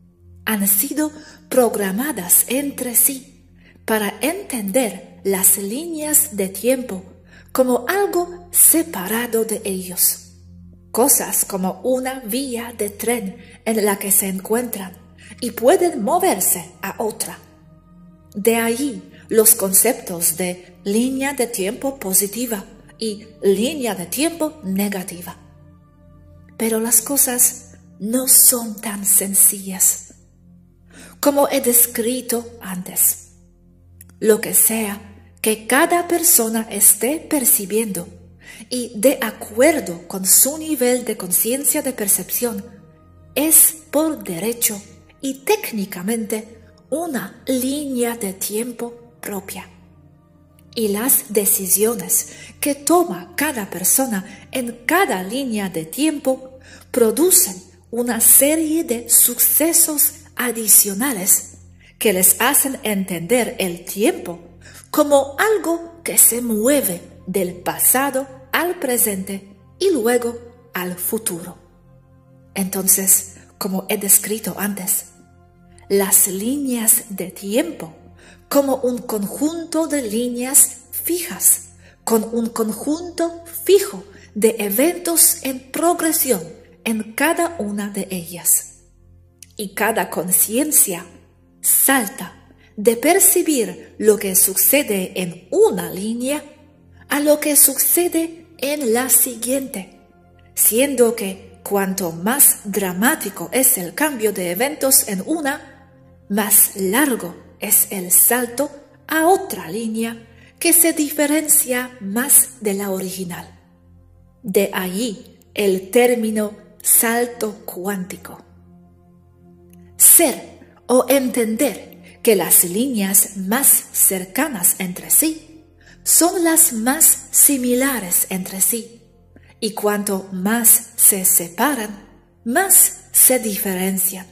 han sido programadas entre sí para entender las líneas de tiempo como algo separado de ellos. Cosas como una vía de tren en la que se encuentran y pueden moverse a otra. De ahí los conceptos de línea de tiempo positiva y línea de tiempo negativa. Pero las cosas no son tan sencillas. Como he descrito antes, lo que sea que cada persona esté percibiendo y de acuerdo con su nivel de conciencia de percepción, es por derecho y técnicamente una línea de tiempo propia. Y las decisiones que toma cada persona en cada línea de tiempo producen una serie de sucesos adicionales que les hacen entender el tiempo como algo que se mueve del pasado al presente y luego al futuro. Entonces, como he descrito antes, las líneas de tiempo como un conjunto de líneas fijas, con un conjunto fijo de eventos en progresión en cada una de ellas. Y cada conciencia salta de percibir lo que sucede en una línea a lo que sucede en la siguiente, siendo que cuanto más dramático es el cambio de eventos en una, más largo es el salto a otra línea que se diferencia más de la original. De ahí el término salto cuántico. Ser o entender que las líneas más cercanas entre sí son las más similares entre sí, y cuanto más se separan, más se diferencian.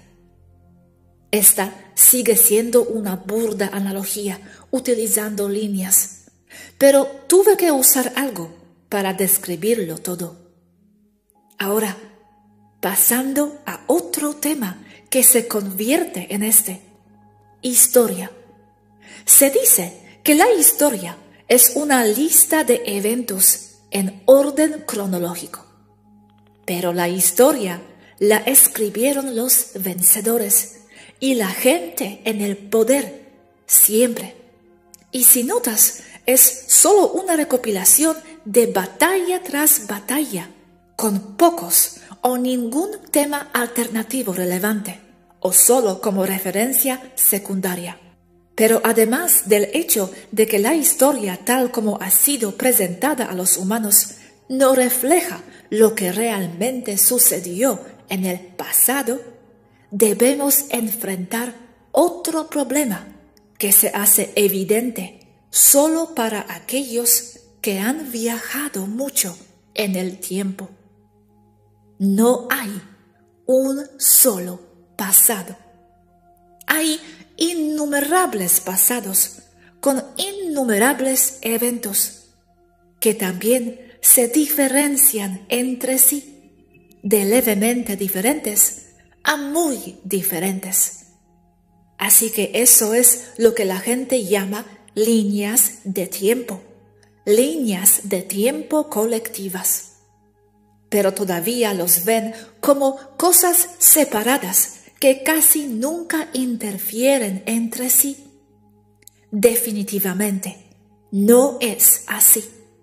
Esta sigue siendo una burda analogía utilizando líneas, pero tuve que usar algo para describirlo todo. Ahora, pasando a otro tema que se convierte en este, historia. Se dice que la historia es una lista de eventos en orden cronológico, pero la historia la escribieron los vencedores y la gente en el poder siempre. Y si notas, es solo una recopilación de batalla tras batalla, con pocos o ningún tema alternativo relevante, o solo como referencia secundaria. Pero además del hecho de que la historia tal como ha sido presentada a los humanos no refleja lo que realmente sucedió en el pasado, debemos enfrentar otro problema que se hace evidente solo para aquellos que han viajado mucho en el tiempo. No hay un solo pasado. Hay innumerables pasados con innumerables eventos que también se diferencian entre sí, de levemente diferentes a muy diferentes. Así que eso es lo que la gente llama líneas de tiempo, líneas de tiempo colectivas. Pero todavía los ven como cosas separadas que casi nunca interfieren entre sí. Definitivamente no es así.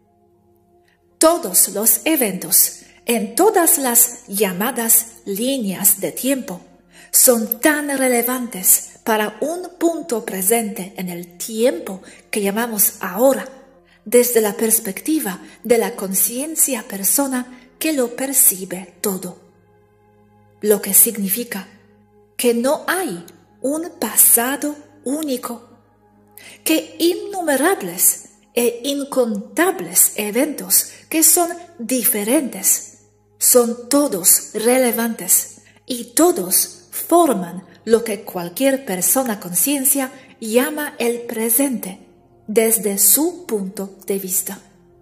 Todos los eventos en todas las llamadas líneas de tiempo son tan relevantes para un punto presente en el tiempo que llamamos ahora, desde la perspectiva de la conciencia persona que lo percibe todo. Lo que significa que no hay un pasado único, que innumerables e incontables eventos que son diferentes, son todos relevantes y todos forman lo que cualquier persona conciencia llama el presente desde su punto de vista.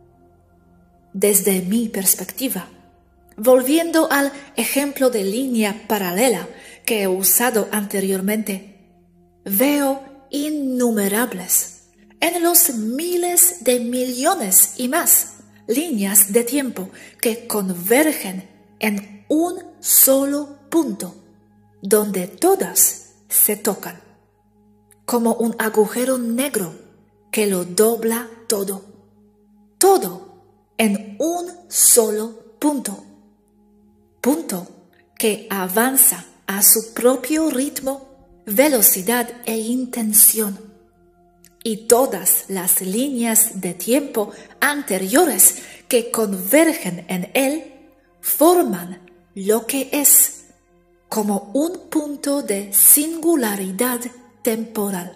Desde mi perspectiva, volviendo al ejemplo de línea paralela que he usado anteriormente, veo innumerables, en los miles de millones y más, líneas de tiempo que convergen en un solo punto, donde todas se tocan, como un agujero negro que lo dobla todo, todo en un solo punto, punto que avanza a su propio ritmo, velocidad e intención, y todas las líneas de tiempo anteriores que convergen en él forman lo que es, como un punto de singularidad temporal.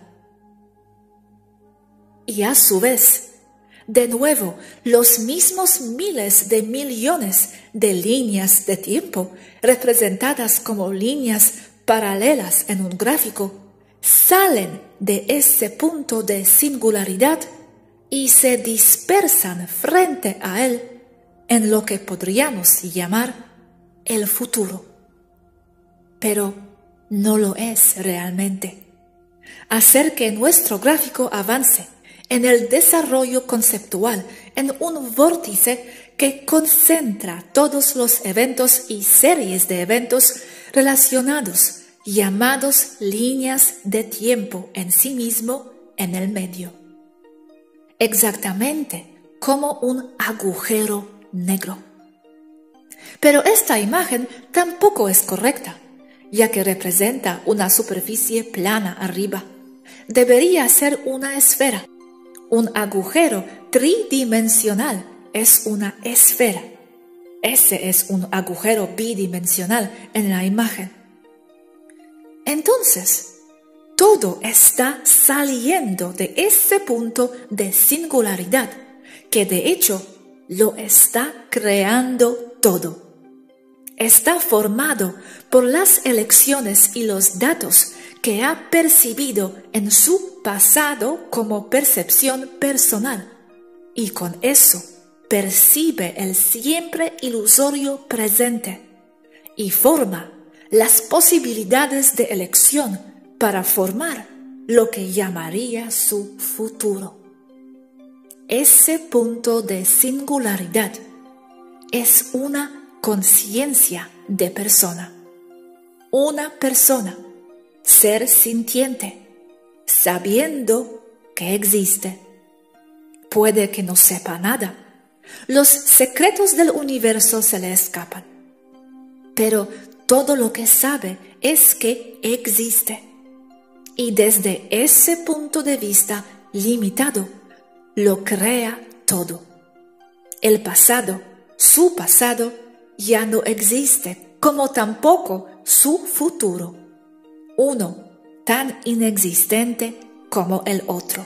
Y a su vez, de nuevo, los mismos miles de millones de líneas de tiempo, representadas como líneas paralelas en un gráfico, salen de ese punto de singularidad y se dispersan frente a él en lo que podríamos llamar el futuro. Pero no lo es realmente. Hacer que nuestro gráfico avance en el desarrollo conceptual, en un vórtice que concentra todos los eventos y series de eventos relacionados, llamados líneas de tiempo en sí mismo en el medio. Exactamente como un agujero negro. Pero esta imagen tampoco es correcta, ya que representa una superficie plana arriba. Debería ser una esfera. Un agujero tridimensional es una esfera. Ese es un agujero bidimensional en la imagen. Entonces, todo está saliendo de ese punto de singularidad, que de hecho lo está creando todo. Está formado por las elecciones y los datos que ha percibido en su pasado como percepción personal, y con eso percibe el siempre ilusorio presente y forma las posibilidades de elección para formar lo que llamaría su futuro. Ese punto de singularidad es una conciencia de persona. Una persona, ser sintiente, sabiendo que existe. Puede que no sepa nada. Los secretos del universo se le escapan. Pero todo lo que sabe es que existe. Y desde ese punto de vista limitado, lo crea todo. El pasado, su pasado, ya no existe, como tampoco su futuro. Uno tan inexistente como el otro.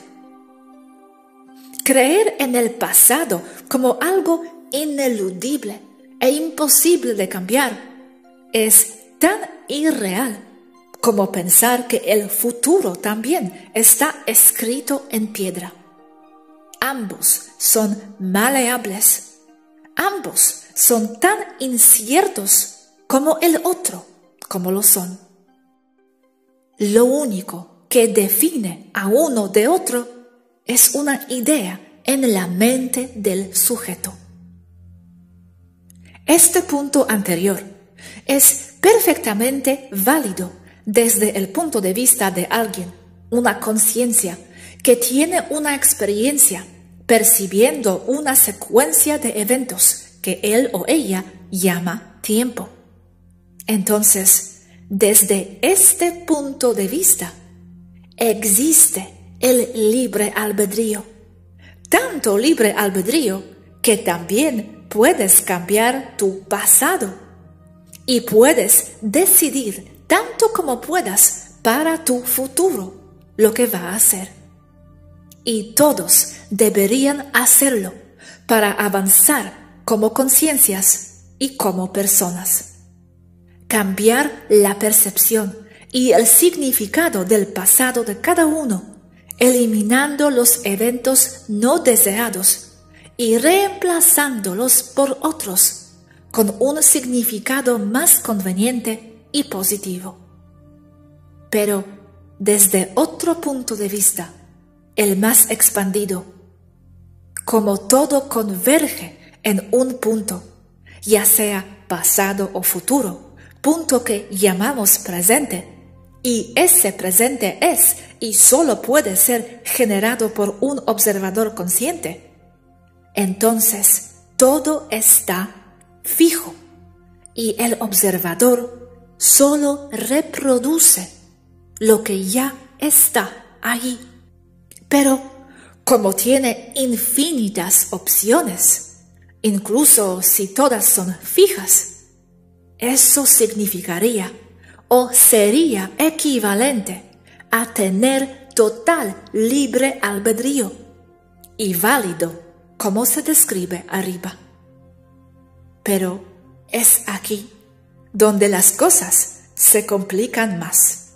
Creer en el pasado como algo ineludible e imposible de cambiar es tan irreal como pensar que el futuro también está escrito en piedra. Ambos son maleables. Ambos son tan inciertos como el otro, como lo son. Lo único que define a uno de otro es una idea en la mente del sujeto. Este punto anterior es perfectamente válido desde el punto de vista de alguien, una conciencia que tiene una experiencia percibiendo una secuencia de eventos que él o ella llama tiempo. Entonces, desde este punto de vista, existe el libre albedrío. Tanto libre albedrío que también puedes cambiar tu pasado y puedes decidir tanto como puedas para tu futuro lo que va a hacer. Y todos deberían hacerlo para avanzar como conciencias y como personas. Cambiar la percepción y el significado del pasado de cada uno, eliminando los eventos no deseados y reemplazándolos por otros con un significado más conveniente y positivo. pero desde otro punto de vista, el más expandido, como todo converge en un punto, ya sea pasado o futuro, punto que llamamos presente, y ese presente es y solo puede ser generado por un observador consciente, entonces todo está fijo y el observador solo reproduce lo que ya está ahí. Pero como tiene infinitas opciones, incluso si todas son fijas, eso significaría o sería equivalente a tener total libre albedrío y válido como se describe arriba. Pero es aquí donde las cosas se complican más.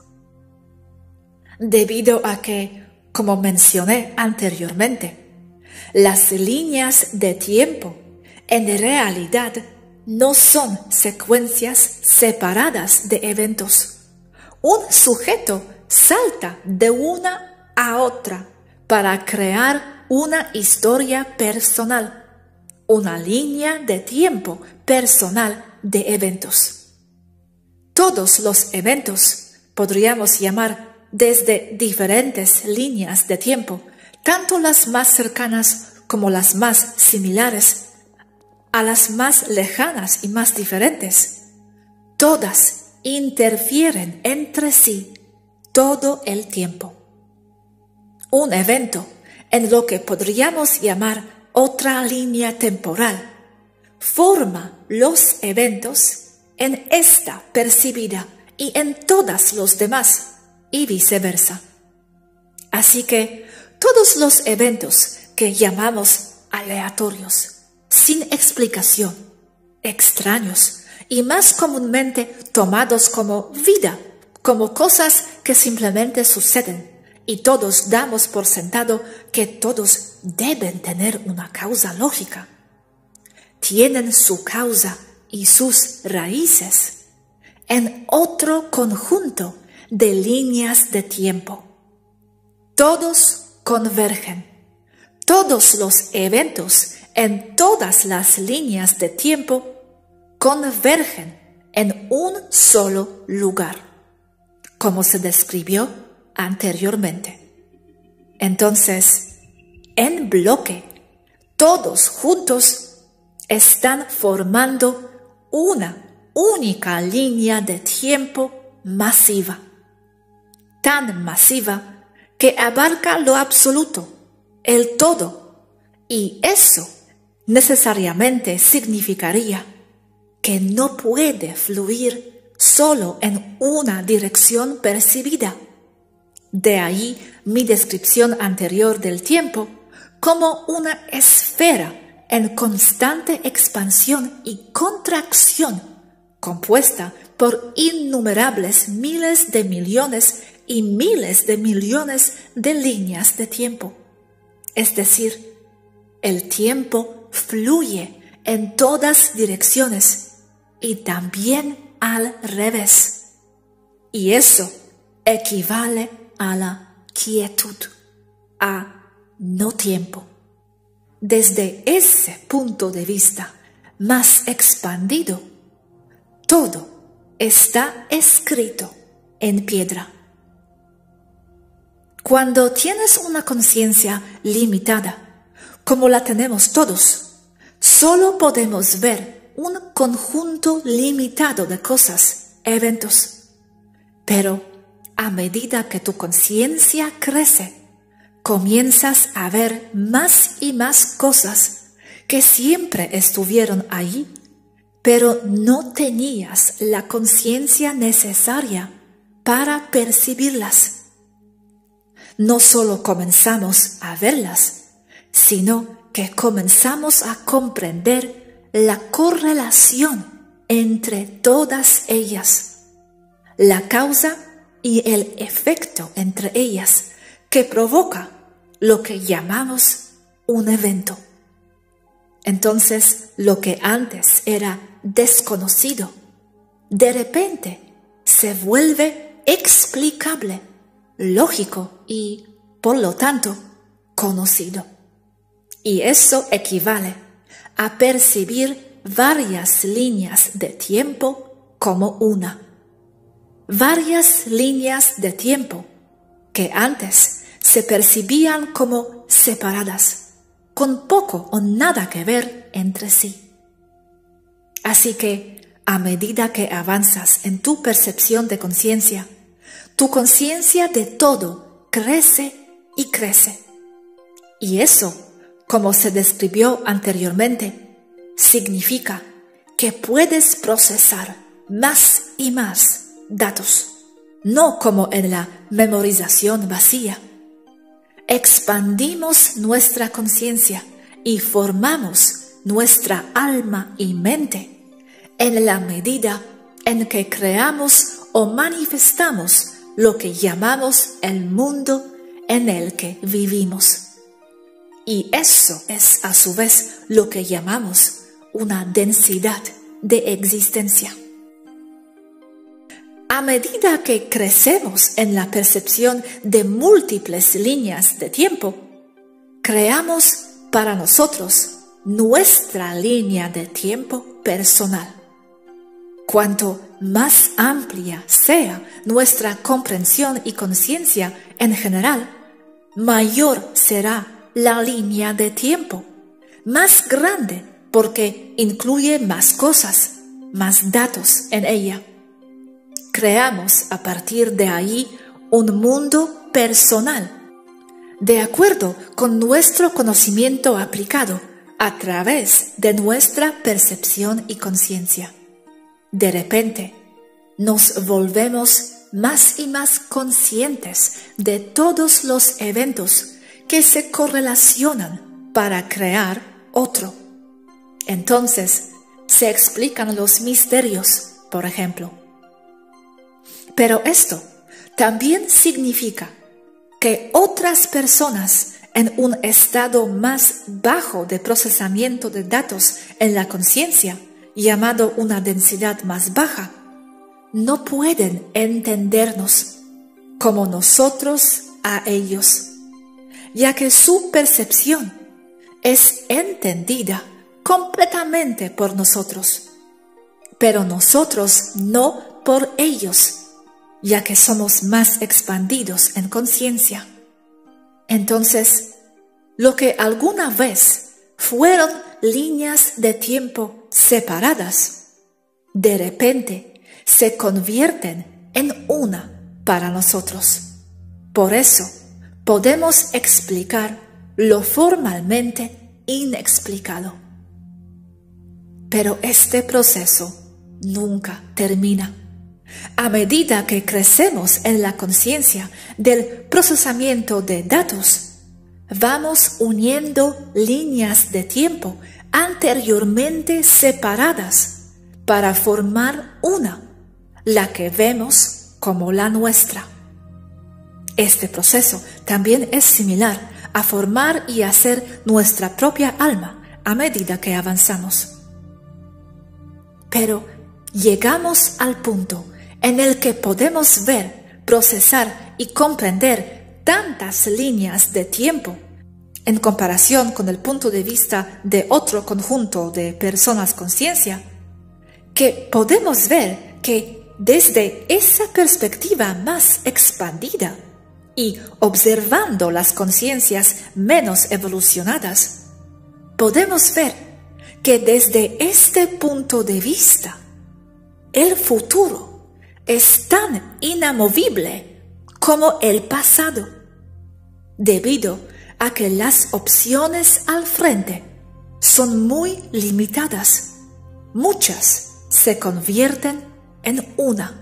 Debido a que, como mencioné anteriormente, las líneas de tiempo en realidad no son secuencias separadas de eventos. Un sujeto salta de una a otra para crear una historia personal, una línea de tiempo personal de eventos. Todos los eventos podríamos llamar desde diferentes líneas de tiempo, tanto las más cercanas como las más similares, a las más lejanas y más diferentes. Todas interfieren entre sí todo el tiempo. Un evento en lo que podríamos llamar otra línea temporal forma los eventos en esta percibida y en todas los demás, y viceversa. Así que todos los eventos que llamamos aleatorios, sin explicación, extraños y más comúnmente tomados como vida, como cosas que simplemente suceden, y todos damos por sentado que todos deben tener una causa lógica, tienen su causa y sus raíces en otro conjunto de líneas de tiempo. Todos convergen. Todos los eventos en todas las líneas de tiempo convergen en un solo lugar, como se describió anteriormente. Entonces, en bloque, todos juntos están formando una única línea de tiempo masiva, tan masiva que abarca lo absoluto, el todo, y eso necesariamente significaría que no puede fluir solo en una dirección percibida. De ahí mi descripción anterior del tiempo como una esfera en constante expansión y contracción, compuesta por innumerables miles de millones y miles de millones de líneas de tiempo. Es decir, el tiempo fluye en todas direcciones y también al revés. Y eso equivale a la quietud, a no tiempo. Desde ese punto de vista más expandido, todo está escrito en piedra. Cuando tienes una conciencia limitada, como la tenemos todos, solo podemos ver un conjunto limitado de cosas, eventos. Pero a medida que tu conciencia crece, comienzas a ver más y más cosas que siempre estuvieron ahí, pero no tenías la conciencia necesaria para percibirlas. No solo comenzamos a verlas, sino que comenzamos a comprender la correlación entre todas ellas, la causa y el efecto entre ellas que provoca lo que llamamos un evento. Entonces, lo que antes era desconocido, de repente se vuelve explicable, lógico y, por lo tanto, conocido. Y eso equivale a percibir varias líneas de tiempo como una. Varias líneas de tiempo que antes se percibían como separadas, con poco o nada que ver entre sí. Así que, a medida que avanzas en tu percepción de conciencia, tu conciencia de todo crece y crece. Y eso, como se describió anteriormente, significa que puedes procesar más y más datos, no como en la memorización vacía. Expandimos nuestra conciencia y formamos nuestra alma y mente en la medida en que creamos o manifestamos lo que llamamos el mundo en el que vivimos. Y eso es a su vez lo que llamamos una densidad de existencia. A medida que crecemos en la percepción de múltiples líneas de tiempo, creamos para nosotros nuestra línea de tiempo personal. Cuanto más amplia sea nuestra comprensión y conciencia en general, mayor será la línea de tiempo, más grande porque incluye más cosas, más datos en ella. Creamos a partir de ahí un mundo personal, de acuerdo con nuestro conocimiento aplicado a través de nuestra percepción y conciencia. De repente, nos volvemos más y más conscientes de todos los eventos que se correlacionan para crear otro. Entonces, se explican los misterios, por ejemplo. Pero esto también significa que otras personas en un estado más bajo de procesamiento de datos en la conciencia, llamado una densidad más baja, no pueden entendernos como nosotros a ellos, ya que su percepción es entendida completamente por nosotros, pero nosotros no por ellos, ya que somos más expandidos en conciencia. Entonces, lo que alguna vez fueron líneas de tiempo separadas, de repente se convierten en una para nosotros. Por eso, podemos explicar lo formalmente inexplicado. Pero este proceso nunca termina. A medida que crecemos en la conciencia del procesamiento de datos, vamos uniendo líneas de tiempo anteriormente separadas para formar una, la que vemos como la nuestra. Este proceso también es similar a formar y hacer nuestra propia alma a medida que avanzamos. Pero llegamos al punto en el que podemos ver, procesar y comprender tantas líneas de tiempo en comparación con el punto de vista de otro conjunto de personas conciencia, que podemos ver que desde esa perspectiva más expandida y observando las conciencias menos evolucionadas, podemos ver que desde este punto de vista, el futuro es tan inamovible como el pasado, debido a que las opciones al frente son muy limitadas. Muchas se convierten en una.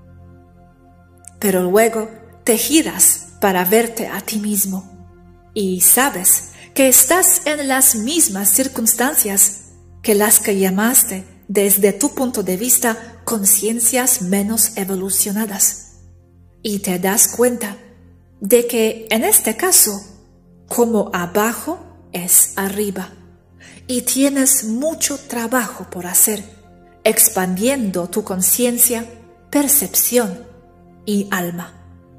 Pero luego te giras para verte a ti mismo y sabes que estás en las mismas circunstancias que las que llamaste desde tu punto de vista conciencias menos evolucionadas. Y te das cuenta de que en este caso, como abajo es arriba, y tienes mucho trabajo por hacer, expandiendo tu conciencia, percepción y alma.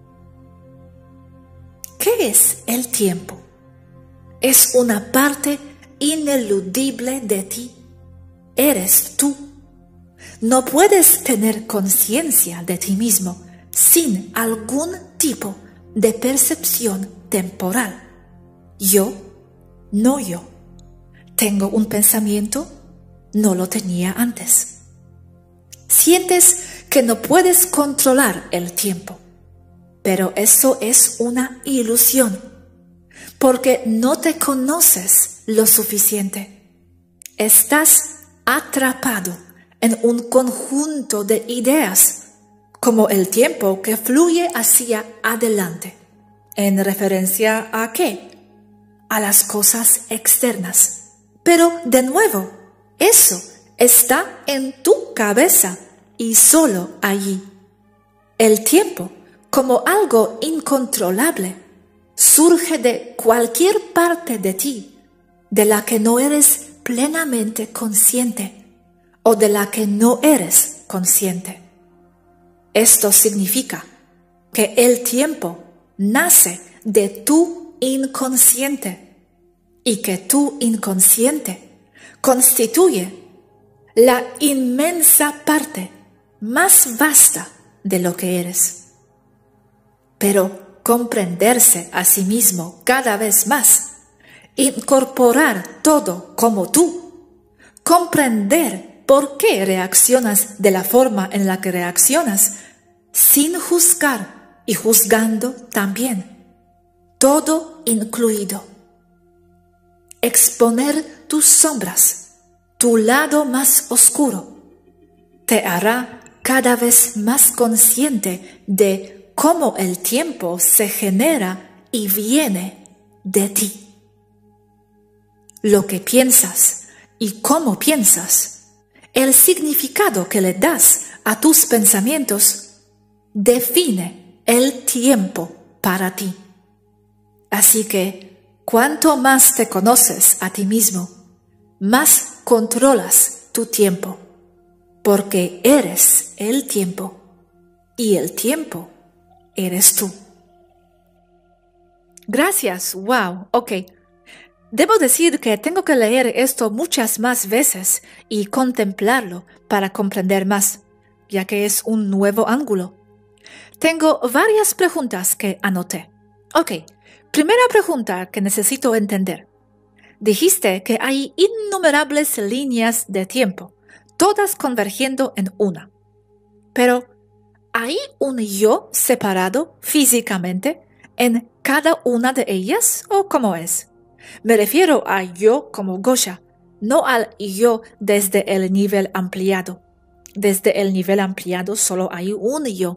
¿Qué es el tiempo? Es una parte ineludible de ti. Eres tú. No puedes tener conciencia de ti mismo sin algún tipo de percepción temporal. Yo, no yo. Tengo un pensamiento, no lo tenía antes. Sientes que no puedes controlar el tiempo, pero eso es una ilusión, porque no te conoces lo suficiente. Estás atrapado en un conjunto de ideas, como el tiempo que fluye hacia adelante. ¿En referencia a qué? A las cosas externas. Pero, de nuevo, eso está en tu cabeza y solo allí. El tiempo, como algo incontrolable, surge de cualquier parte de ti, de la que no eres plenamente consciente o de la que no eres consciente. Esto significa que el tiempo nace de tu inconsciente y que tu inconsciente constituye la inmensa parte más vasta de lo que eres. Pero comprenderse a sí mismo cada vez más, incorporar todo como tú, comprender por qué reaccionas de la forma en la que reaccionas, sin juzgar y juzgando también, todo incluido. Exponer tus sombras, tu lado más oscuro, te hará cada vez más consciente de cómo el tiempo se genera y viene de ti. Lo que piensas y cómo piensas, el significado que le das a tus pensamientos, define el tiempo para ti. Así que, cuanto más te conoces a ti mismo, más controlas tu tiempo, porque eres el tiempo, y el tiempo eres tú. Gracias, wow, ok. Debo decir que tengo que leer esto muchas más veces y contemplarlo para comprender más, ya que es un nuevo ángulo. Tengo varias preguntas que anoté. Ok, primera pregunta que necesito entender. Dijiste que hay innumerables líneas de tiempo, todas convergiendo en una. Pero, ¿hay un yo separado físicamente en cada una de ellas o cómo es? Me refiero a yo como Gosha, no al yo desde el nivel ampliado. Desde el nivel ampliado solo hay un yo.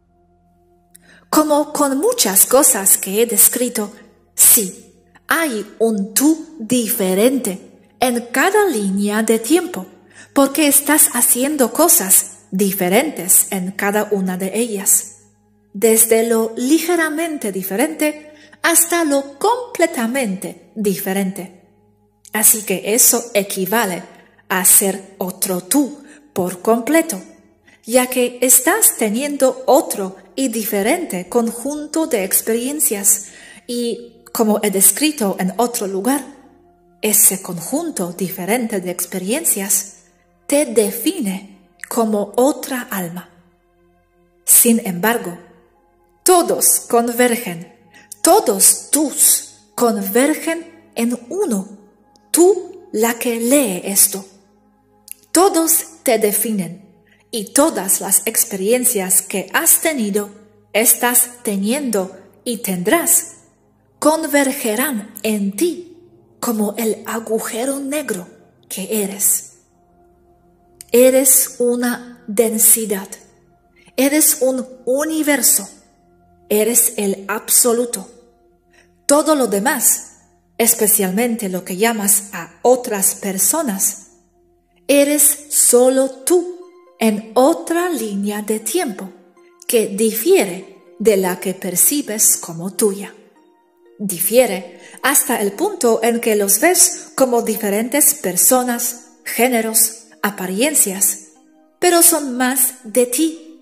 Como con muchas cosas que he descrito, sí, hay un tú diferente en cada línea de tiempo, porque estás haciendo cosas diferentes en cada una de ellas, desde lo ligeramente diferente hasta lo completamente diferente. Así que eso equivale a ser otro tú por completo, ya que estás teniendo otro y diferente conjunto de experiencias y, como he descrito en otro lugar, ese conjunto diferente de experiencias te define como otra alma. Sin embargo, todos convergen, todos tus convergen en uno, tú la que lee esto. Todos te definen y todas las experiencias que has tenido, estás teniendo y tendrás, convergerán en ti como el agujero negro que eres. Eres una densidad, eres un universo, eres el absoluto. Todo lo demás, especialmente lo que llamas a otras personas, eres solo tú en otra línea de tiempo que difiere de la que percibes como tuya. Difiere hasta el punto en que los ves como diferentes personas, géneros, apariencias, pero son más de ti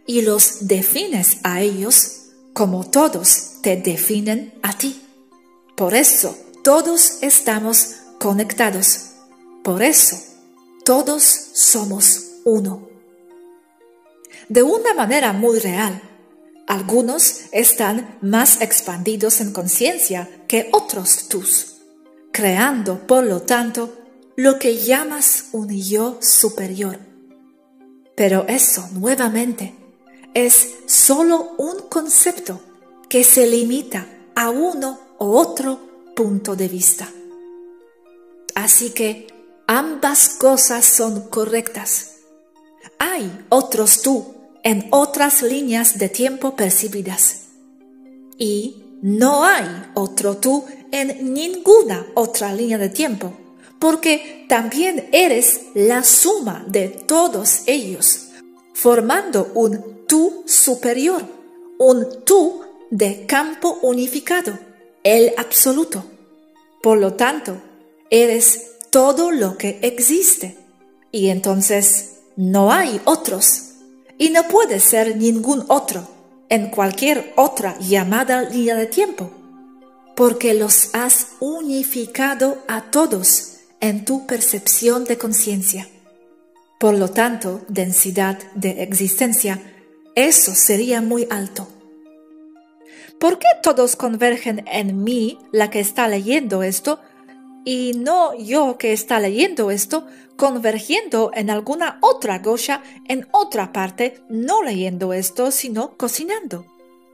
y los defines a ellos como todos te definen a ti. Por eso todos estamos conectados. Por eso todos somos uno. De una manera muy real, algunos están más expandidos en conciencia que otros tus, creando, por lo tanto, lo que llamas un yo superior. Pero eso, nuevamente, es solo un concepto que se limita a uno u otro punto de vista. Así que ambas cosas son correctas. Hay otros tú en otras líneas de tiempo percibidas. Y no hay otro tú en ninguna otra línea de tiempo, porque también eres la suma de todos ellos, formando un tú superior, un tú de campo unificado, el absoluto. Por lo tanto, eres todo lo que existe, y entonces no hay otros. Y no puede ser ningún otro en cualquier otra llamada línea de tiempo, porque los has unificado a todos en tu percepción de conciencia. Por lo tanto, densidad de existencia, eso sería muy alto. ¿Por qué todos convergen en mí, la que está leyendo esto, y no yo que está leyendo esto, convergiendo en alguna otra gosha en otra parte, no leyendo esto, sino cocinando?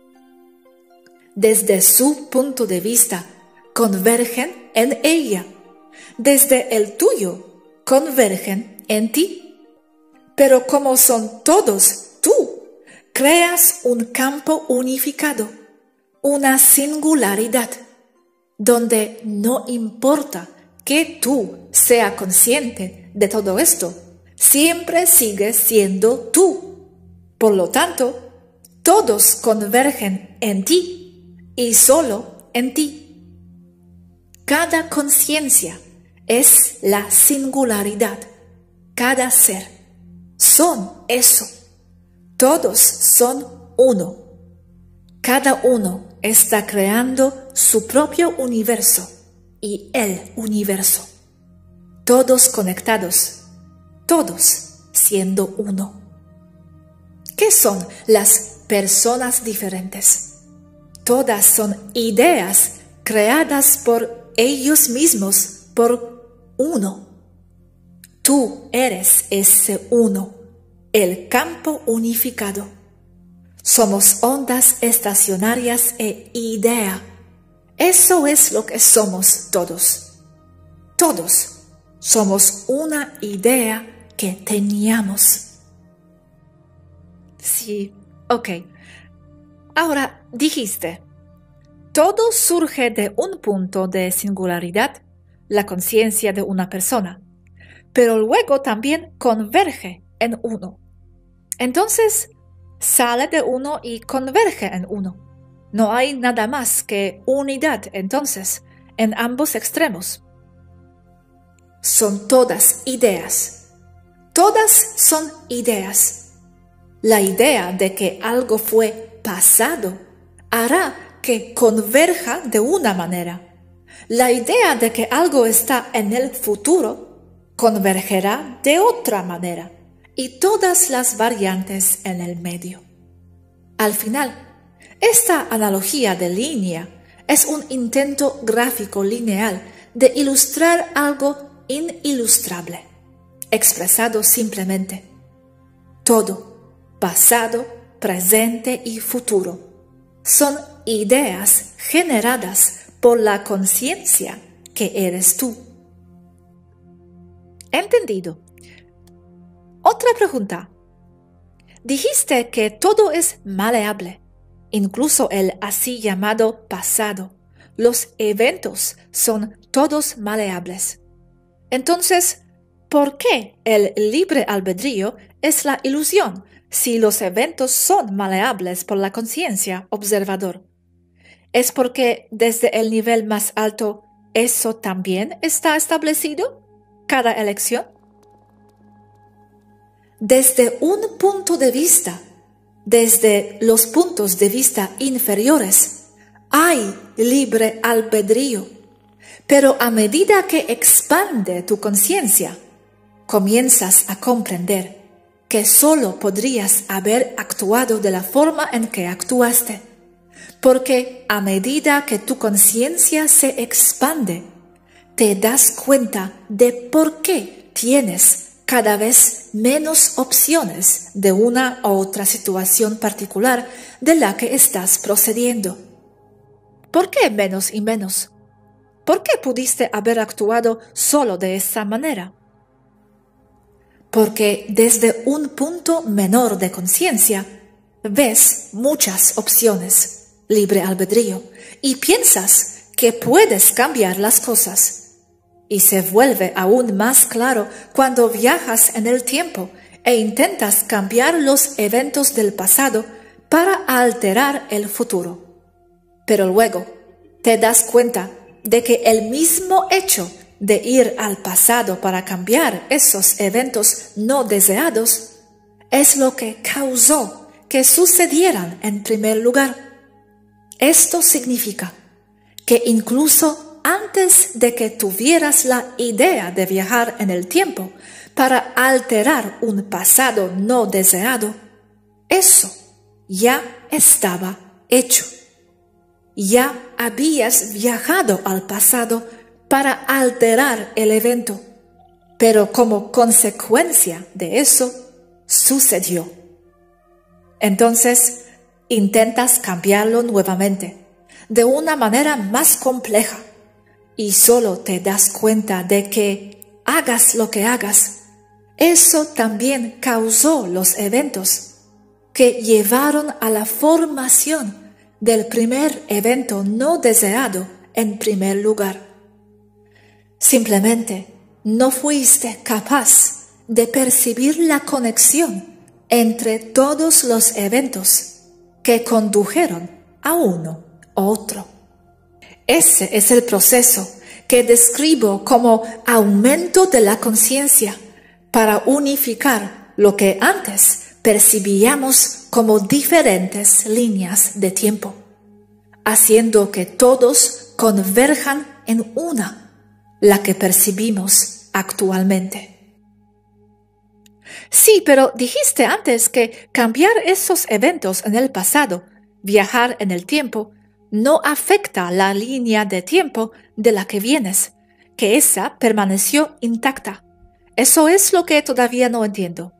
Desde su punto de vista, convergen en ella. Desde el tuyo, convergen en ti. Pero como son todos tú, creas un campo unificado, una singularidad, donde no importa que tú sea consciente de todo esto, siempre sigues siendo tú. Por lo tanto, todos convergen en ti y solo en ti. Cada conciencia es la singularidad, cada ser. Son eso. Todos son uno. Cada uno está creando su propio universo y el universo. Todos conectados, todos siendo uno. ¿Qué son las personas diferentes? Todas son ideas creadas por ellos mismos, por uno. Tú eres ese uno, el campo unificado. Somos ondas estacionarias e idea. Eso es lo que somos todos. Todos somos una idea que teníamos. Sí, ok. Ahora dijiste, todo surge de un punto de singularidad, la conciencia de una persona, pero luego también converge en uno. Entonces, sale de uno y converge en uno. No hay nada más que unidad, entonces, en ambos extremos. Son todas ideas. Todas son ideas. La idea de que algo fue pasado hará que converja de una manera. La idea de que algo está en el futuro convergerá de otra manera. Y todas las variantes en el medio. Al final, esta analogía de línea es un intento gráfico lineal de ilustrar algo inimilustrable, expresado simplemente. Todo, pasado, presente y futuro, son ideas generadas por la conciencia que eres tú. Entendido. Otra pregunta. Dijiste que todo es maleable, incluso el así llamado pasado. Los eventos son todos maleables. Entonces, ¿por qué el libre albedrío es la ilusión si los eventos son maleables por la conciencia observador? ¿Es porque desde el nivel más alto eso también está establecido? ¿Cada elección? Desde un punto de vista, desde los puntos de vista inferiores, hay libre albedrío, pero a medida que expande tu conciencia, comienzas a comprender que solo podrías haber actuado de la forma en que actuaste, porque a medida que tu conciencia se expande, te das cuenta de por qué tienes cada vez menos opciones de una u otra situación particular de la que estás procediendo. ¿Por qué menos y menos? ¿Por qué pudiste haber actuado solo de esa manera? Porque desde un punto menor de conciencia ves muchas opciones, libre albedrío, y piensas que puedes cambiar las cosas. Y se vuelve aún más claro cuando viajas en el tiempo e intentas cambiar los eventos del pasado para alterar el futuro. Pero luego te das cuenta de que el mismo hecho de ir al pasado para cambiar esos eventos no deseados es lo que causó que sucedieran en primer lugar. Esto significa que incluso antes de que tuvieras la idea de viajar en el tiempo para alterar un pasado no deseado, eso ya estaba hecho. Ya habías viajado al pasado para alterar el evento, pero como consecuencia de eso, sucedió. Entonces, intentas cambiarlo nuevamente, de una manera más compleja, y solo te das cuenta de que, hagas lo que hagas, eso también causó los eventos que llevaron a la formación del primer evento no deseado en primer lugar. Simplemente no fuiste capaz de percibir la conexión entre todos los eventos que condujeron a uno u otro. Ese es el proceso que describo como aumento de la conciencia para unificar lo que antes percibíamos como diferentes líneas de tiempo, haciendo que todos converjan en una, la que percibimos actualmente. Sí, pero dijiste antes que cambiar esos eventos en el pasado, viajar en el tiempo, no afecta la línea de tiempo de la que vienes, que esa permaneció intacta. Eso es lo que todavía no entiendo.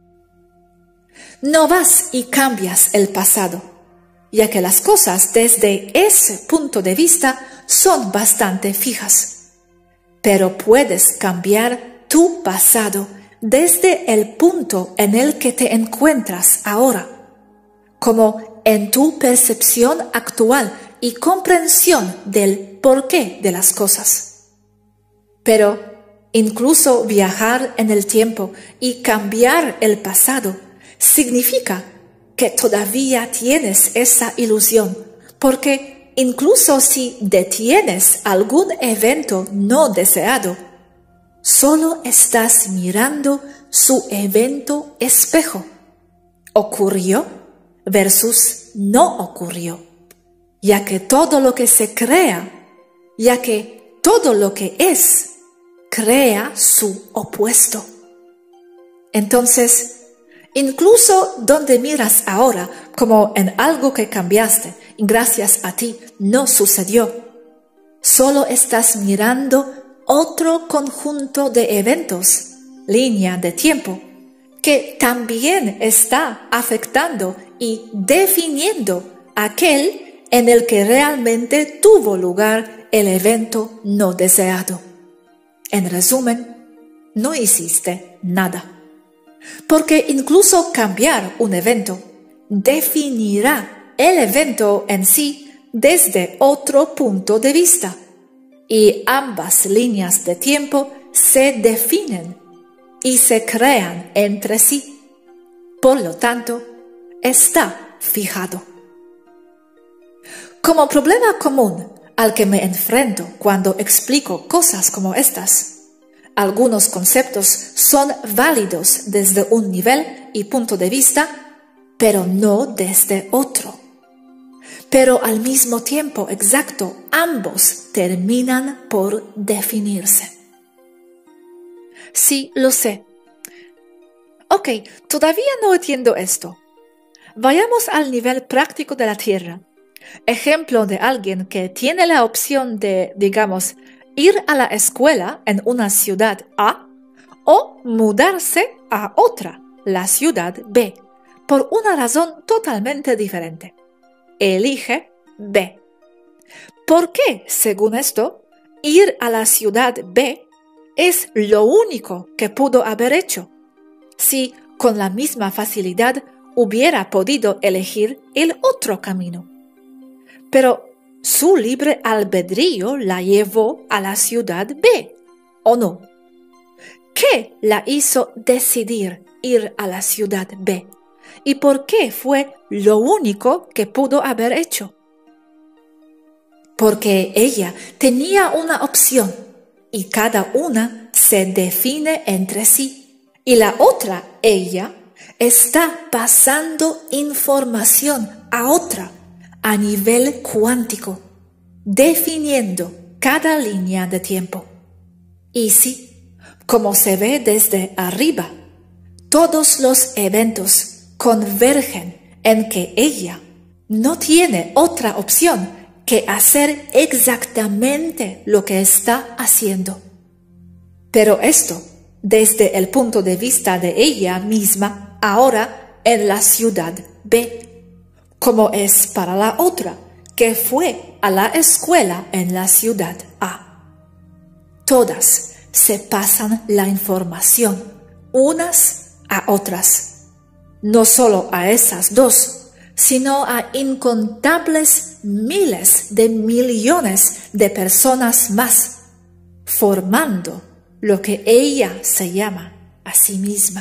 No vas y cambias el pasado, ya que las cosas desde ese punto de vista son bastante fijas. Pero puedes cambiar tu pasado desde el punto en el que te encuentras ahora, como en tu percepción actual y comprensión del porqué de las cosas. Pero incluso viajar en el tiempo y cambiar el pasado significa que todavía tienes esa ilusión, porque incluso si detienes algún evento no deseado, solo estás mirando su evento espejo. ¿Ocurrió versus no ocurrió? Ya que todo lo que se crea, ya que todo lo que es, crea su opuesto. Entonces, incluso donde miras ahora como en algo que cambiaste y gracias a ti no sucedió, solo estás mirando otro conjunto de eventos, línea de tiempo, que también está afectando y definiendo aquel en el que realmente tuvo lugar el evento no deseado. En resumen, no hiciste nada. Porque incluso cambiar un evento definirá el evento en sí desde otro punto de vista, y ambas líneas de tiempo se definen y se crean entre sí. Por lo tanto, está fijado. Como problema común al que me enfrento cuando explico cosas como estas, algunos conceptos son válidos desde un nivel y punto de vista pero no desde otro. Pero al mismo tiempo exacto, ambos terminan por definirse. Sí, lo sé. Ok, todavía no entiendo esto. Vayamos al nivel práctico de la Tierra. Ejemplo de alguien que tiene la opción de, digamos, ir a la escuela en una ciudad A o mudarse a otra, la ciudad B, por una razón totalmente diferente. Elige B. ¿Por qué, según esto, ir a la ciudad B es lo único que pudo haber hecho? Si con la misma facilidad hubiera podido elegir el otro camino. Pero su libre albedrío la llevó a la ciudad B, ¿o no? ¿Qué la hizo decidir ir a la ciudad B? ¿Y por qué fue lo único que pudo haber hecho? Porque ella tenía una opción y cada una se define entre sí. Y la otra, ella, está pasando información a otra a nivel cuántico, definiendo cada línea de tiempo. Y sí, como se ve desde arriba, todos los eventos convergen en que ella no tiene otra opción que hacer exactamente lo que está haciendo. Pero esto, desde el punto de vista de ella misma, ahora en la ciudad B, como es para la otra, que fue a la escuela en la ciudad A. Todas se pasan la información, unas a otras. No solo a esas dos, sino a incontables miles de millones de personas más, formando lo que ella se llama a sí misma.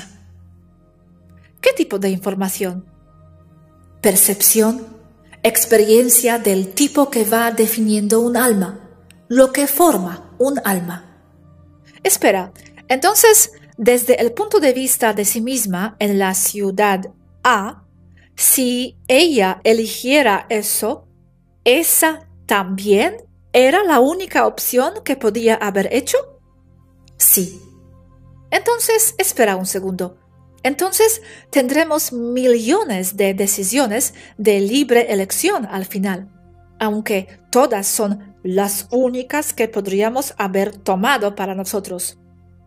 ¿Qué tipo de información? Percepción, experiencia del tipo que va definiendo un alma, lo que forma un alma. Espera, entonces, desde el punto de vista de sí misma en la ciudad A, si ella eligiera eso, ¿esa también era la única opción que podía haber hecho? Sí. Entonces, espera un segundo. Entonces, tendremos millones de decisiones de libre elección al final, aunque todas son las únicas que podríamos haber tomado para nosotros.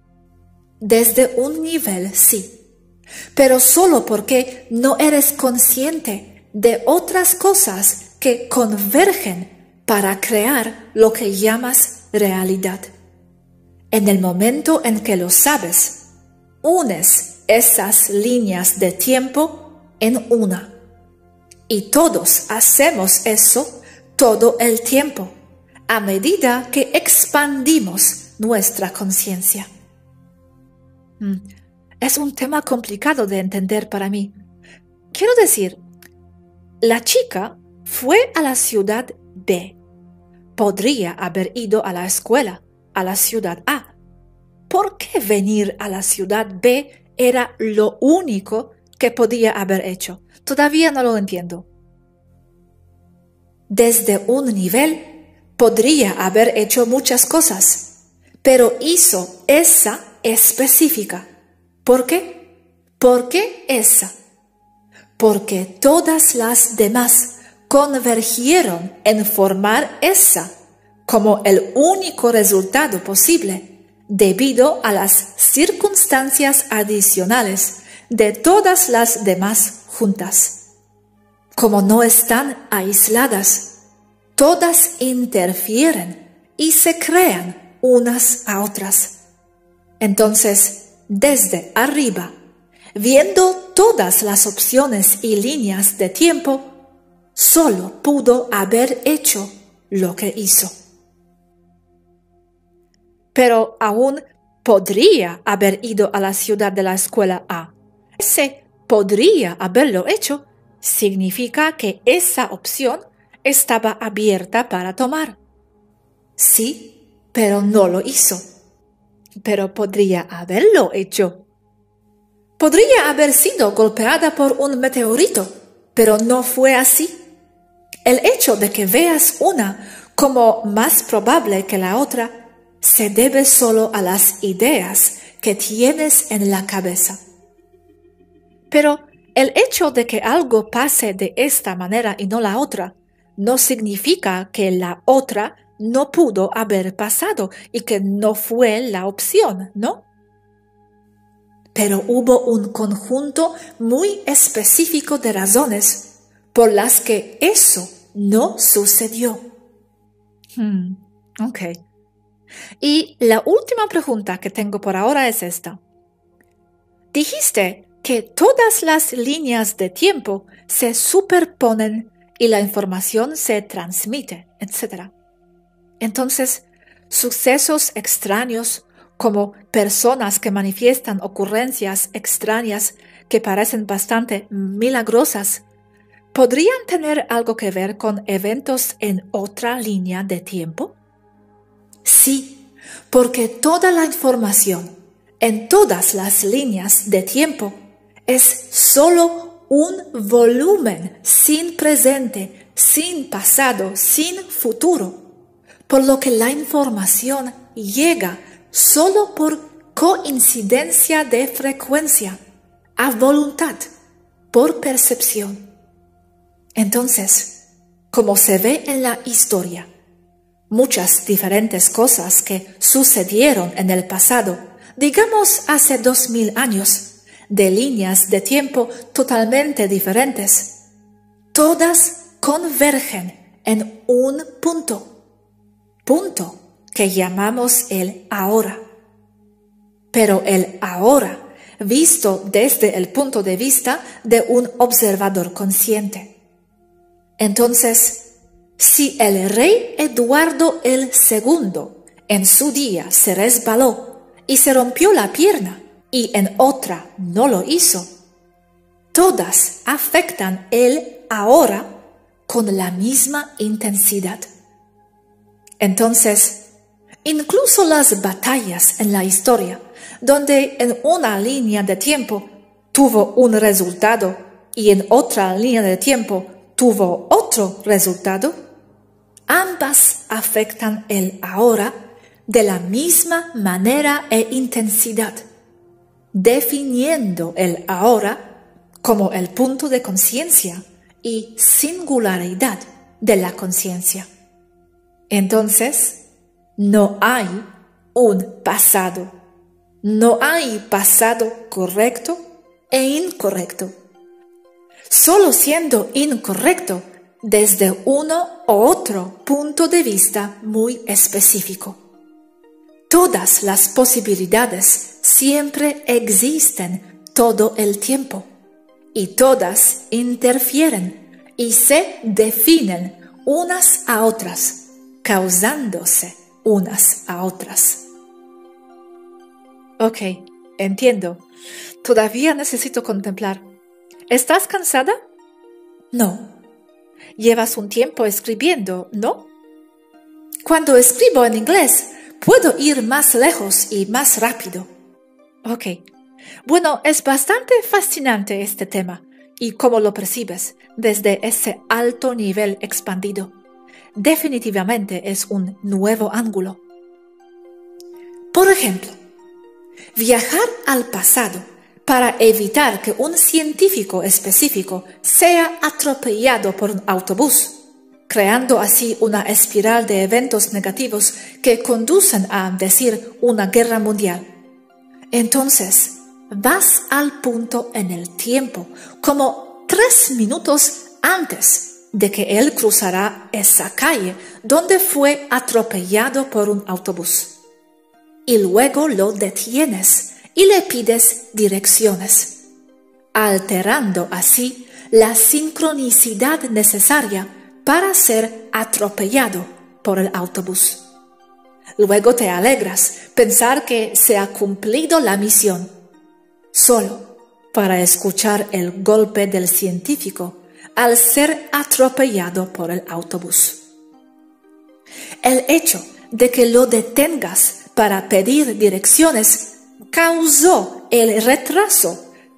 Desde un nivel, sí, pero solo porque no eres consciente de otras cosas que convergen para crear lo que llamas realidad. En el momento en que lo sabes, unes esas líneas de tiempo en una. Y todos hacemos eso todo el tiempo, a medida que expandimos nuestra conciencia. Mm, es un tema complicado de entender para mí. Quiero decir, la chica fue a la ciudad B. Podría haber ido a la escuela, a la ciudad A. ¿Por qué venir a la ciudad B era lo único que podía haber hecho? Todavía no lo entiendo. Desde un nivel, podría haber hecho muchas cosas, pero hizo esa específica. ¿Por qué? ¿Por qué esa? Porque todas las demás convergieron en formar esa como el único resultado posible, debido a las circunstancias adicionales de todas las demás juntas. Como no están aisladas, todas interfieren y se crean unas a otras. Entonces, desde arriba, viendo todas las opciones y líneas de tiempo, solo pudo haber hecho lo que hizo. Pero aún podría haber ido a la ciudad de la escuela A. Ese podría haberlo hecho significa que esa opción estaba abierta para tomar. Sí, pero no lo hizo. Pero podría haberlo hecho. Podría haber sido golpeada por un meteorito, pero no fue así. El hecho de que veas una como más probable que la otra se debe solo a las ideas que tienes en la cabeza. Pero el hecho de que algo pase de esta manera y no la otra no significa que la otra no pudo haber pasado y que no fue la opción, ¿no? Pero hubo un conjunto muy específico de razones por las que eso no sucedió. Hmm, ok. Y la última pregunta que tengo por ahora es esta. Dijiste que todas las líneas de tiempo se superponen y la información se transmite, etcétera. Entonces, sucesos extraños como personas que manifiestan ocurrencias extrañas que parecen bastante milagrosas, ¿podrían tener algo que ver con eventos en otra línea de tiempo? Sí, porque toda la información en todas las líneas de tiempo es solo un volumen sin presente, sin pasado, sin futuro, por lo que la información llega solo por coincidencia de frecuencia, a voluntad, por percepción. Entonces, como se ve en la historia, muchas diferentes cosas que sucedieron en el pasado, digamos hace dos mil años, de líneas de tiempo totalmente diferentes, todas convergen en un punto, punto que llamamos el ahora. Pero el ahora, visto desde el punto de vista de un observador consciente. Entonces, si el rey Eduardo el segundo en su día se resbaló y se rompió la pierna y en otra no lo hizo, todas afectan el ahora con la misma intensidad. Entonces, incluso las batallas en la historia, donde en una línea de tiempo tuvo un resultado y en otra línea de tiempo tuvo otro resultado, ambas afectan el ahora de la misma manera e intensidad, definiendo el ahora como el punto de conciencia y singularidad de la conciencia. Entonces, no hay un pasado, no hay pasado correcto e incorrecto. Solo siendo incorrecto desde uno u otro punto de vista muy específico. Todas las posibilidades siempre existen todo el tiempo y todas interfieren y se definen unas a otras, causándose unas a otras. Ok, entiendo. Todavía necesito contemplar. ¿Estás cansada? No. Llevas un tiempo escribiendo, ¿no? Cuando escribo en inglés, puedo ir más lejos y más rápido. Ok. Bueno, es bastante fascinante este tema, y cómo lo percibes desde ese alto nivel expandido. Definitivamente es un nuevo ángulo. Por ejemplo, viajar al pasado para evitar que un científico específico sea atropellado por un autobús, creando así una espiral de eventos negativos que conducen a decir una guerra mundial. Entonces, vas al punto en el tiempo, como tres minutos antes de que él cruzará esa calle donde fue atropellado por un autobús. Y luego lo detienes y le pides direcciones, alterando así la sincronicidad necesaria para ser atropellado por el autobús. Luego te alegras pensar que se ha cumplido la misión, solo para escuchar el golpe del científico al ser atropellado por el autobús. El hecho de que lo detengas para pedir direcciones causó el retraso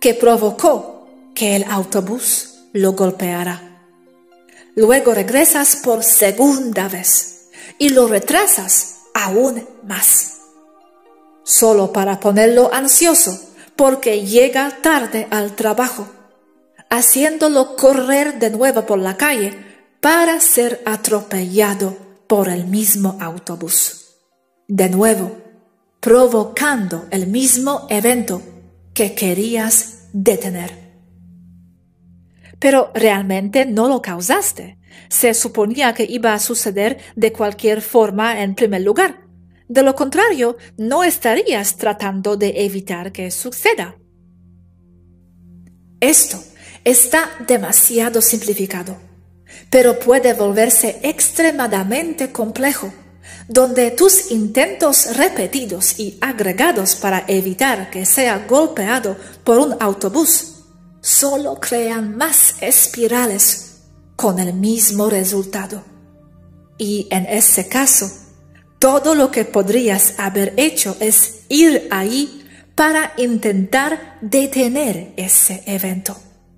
que provocó que el autobús lo golpeara. Luego regresas por segunda vez y lo retrasas aún más, solo para ponerlo ansioso porque llega tarde al trabajo, haciéndolo correr de nuevo por la calle para ser atropellado por el mismo autobús. De nuevo, provocando el mismo evento que querías detener. Pero realmente no lo causaste. Se suponía que iba a suceder de cualquier forma en primer lugar. De lo contrario, no estarías tratando de evitar que suceda. Esto está demasiado simplificado, pero puede volverse extremadamente complejo, donde tus intentos repetidos y agregados para evitar que sea golpeado por un autobús solo crean más espirales con el mismo resultado. Y en ese caso, todo lo que podrías haber hecho es ir ahí para intentar detener ese evento.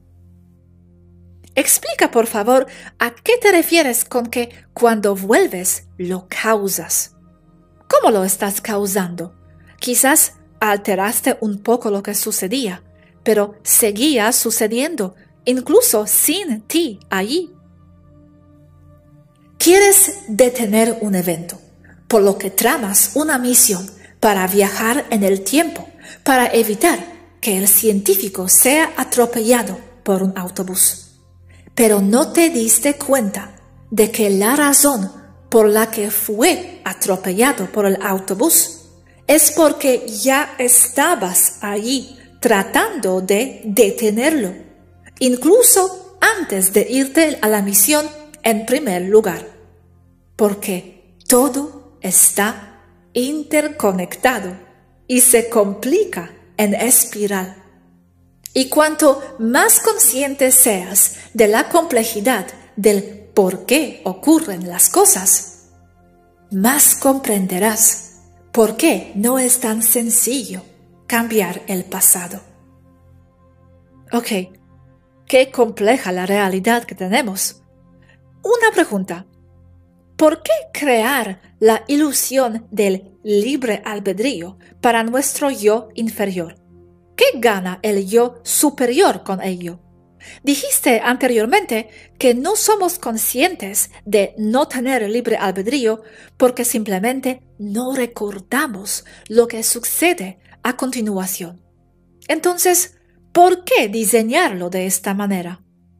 Explica, por favor, a qué te refieres con que cuando vuelves lo causas. ¿Cómo lo estás causando? Quizás alteraste un poco lo que sucedía, pero seguía sucediendo, incluso sin ti allí. Quieres detener un evento, por lo que tramas una misión para viajar en el tiempo, para evitar que el científico sea atropellado por un autobús. Pero no te diste cuenta de que la razón por la que fue atropellado por el autobús es porque ya estabas allí tratando de detenerlo, incluso antes de irte a la misión en primer lugar, porque todo está interconectado y se complica en espiral. Y cuanto más consciente seas de la complejidad del por qué ocurren las cosas, más comprenderás por qué no es tan sencillo cambiar el pasado. Ok, qué compleja la realidad que tenemos. Una pregunta. ¿Por qué crear la ilusión del libre albedrío para nuestro yo inferior? ¿Qué gana el yo superior con ello? Dijiste anteriormente que no somos conscientes de no tener libre albedrío porque simplemente no recordamos lo que sucede a continuación. Entonces, ¿por qué diseñarlo de esta manera?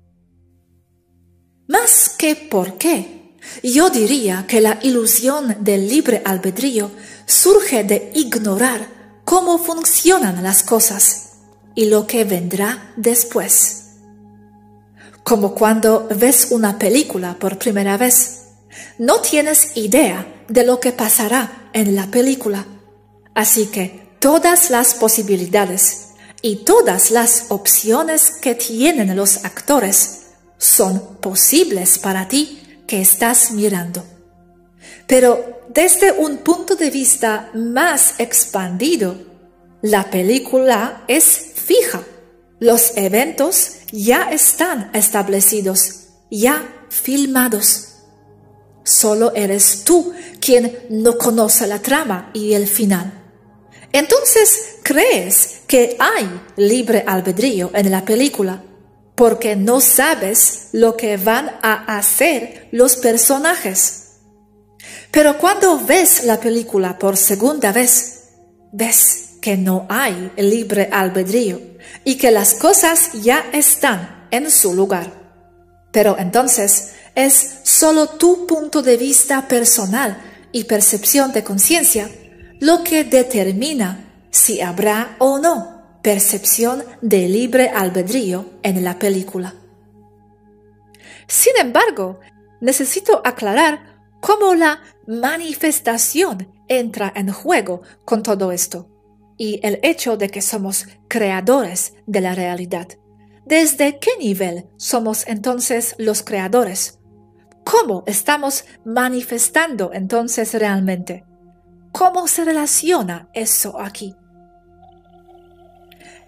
Más que por qué, yo diría que la ilusión del libre albedrío surge de ignorar cómo funcionan las cosas y lo que vendrá después. Como cuando ves una película por primera vez, no tienes idea de lo que pasará en la película, así que todas las posibilidades y todas las opciones que tienen los actores son posibles para ti que estás mirando. Pero desde un punto de vista más expandido, la película es fija. Los eventos ya están establecidos, ya filmados. Solo eres tú quien no conoce la trama y el final. Entonces crees que hay libre albedrío en la película, porque no sabes lo que van a hacer los personajes. Pero cuando ves la película por segunda vez, ves que no hay libre albedrío y que las cosas ya están en su lugar. Pero entonces es solo tu punto de vista personal y percepción de conciencia lo que determina si habrá o no percepción de libre albedrío en la película. Sin embargo, necesito aclarar cómo la manifestación entra en juego con todo esto y el hecho de que somos creadores de la realidad. ¿Desde qué nivel somos entonces los creadores? ¿Cómo estamos manifestando entonces realmente? ¿Cómo se relaciona eso aquí?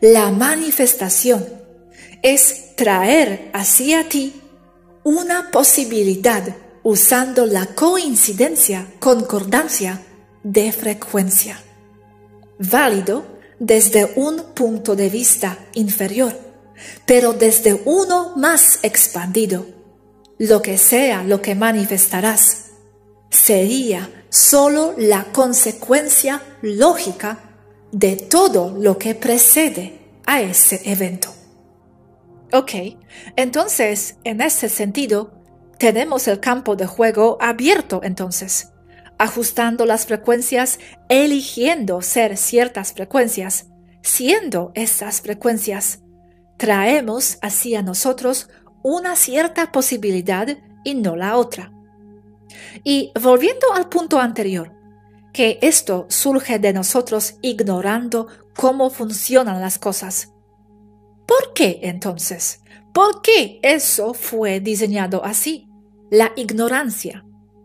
La manifestación es traer hacia ti una posibilidad usando la coincidencia, concordancia de frecuencia. Válido desde un punto de vista inferior, pero desde uno más expandido. Lo que sea lo que manifestarás sería solo la consecuencia lógica de todo lo que precede a ese evento. Ok, entonces, en ese sentido, tenemos el campo de juego abierto entonces, ajustando las frecuencias, eligiendo ser ciertas frecuencias, siendo esas frecuencias, traemos hacia nosotros una cierta posibilidad y no la otra. Y volviendo al punto anterior, que esto surge de nosotros ignorando cómo funcionan las cosas. ¿Por qué entonces? ¿Por qué eso fue diseñado así? La ignorancia.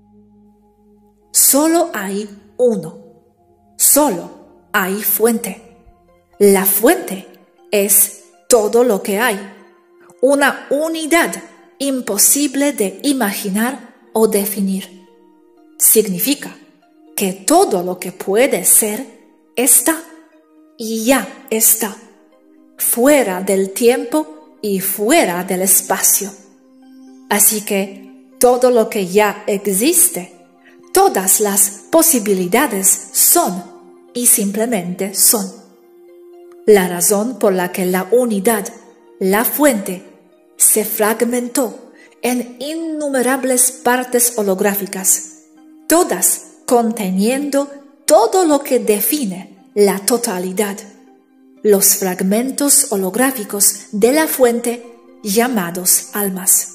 Solo hay uno. Solo hay fuente. La fuente es todo lo que hay. Una unidad imposible de imaginar o definir. Significa que todo lo que puede ser está y ya está, fuera del tiempo y fuera del espacio. Así que todo lo que ya existe, todas las posibilidades son y simplemente son. La razón por la que la unidad, la fuente, se fragmentó en innumerables partes holográficas, todas conteniendo todo lo que define la totalidad, los fragmentos holográficos de la fuente llamados almas.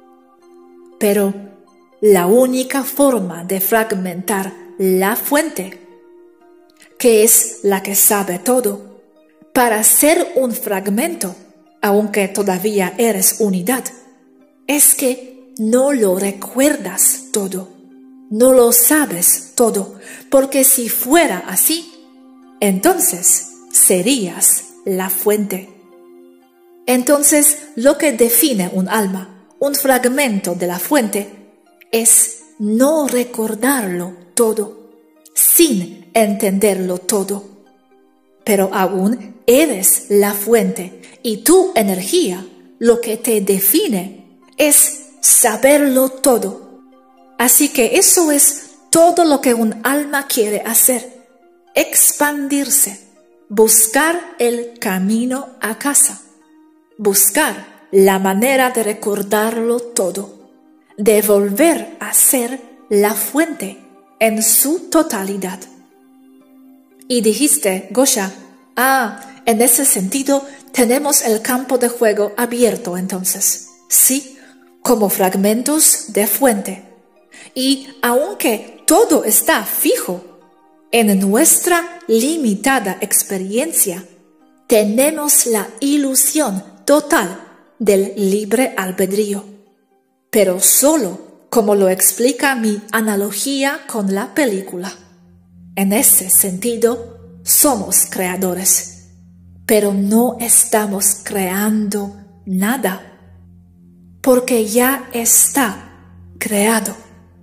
Pero la única forma de fragmentar la fuente, que es la que sabe todo, para ser un fragmento, aunque todavía eres unidad, es que no lo recuerdas todo, no lo sabes todo, porque si fuera así, entonces serías la fuente. Entonces, lo que define un alma, un fragmento de la fuente, es no recordarlo todo, sin entenderlo todo. Pero aún eres la fuente y tu energía, lo que te define, es saberlo todo. Así que eso es todo lo que un alma quiere hacer, expandirse, buscar el camino a casa, buscar la manera de recordarlo todo, de volver a ser la fuente en su totalidad. Y dijiste, Gosha, ah, en ese sentido tenemos el campo de juego abierto entonces, sí, como fragmentos de fuente. Y aunque todo está fijo, en nuestra limitada experiencia tenemos la ilusión total del libre albedrío, pero solo como lo explica mi analogía con la película. En ese sentido, somos creadores, pero no estamos creando nada, porque ya está creado.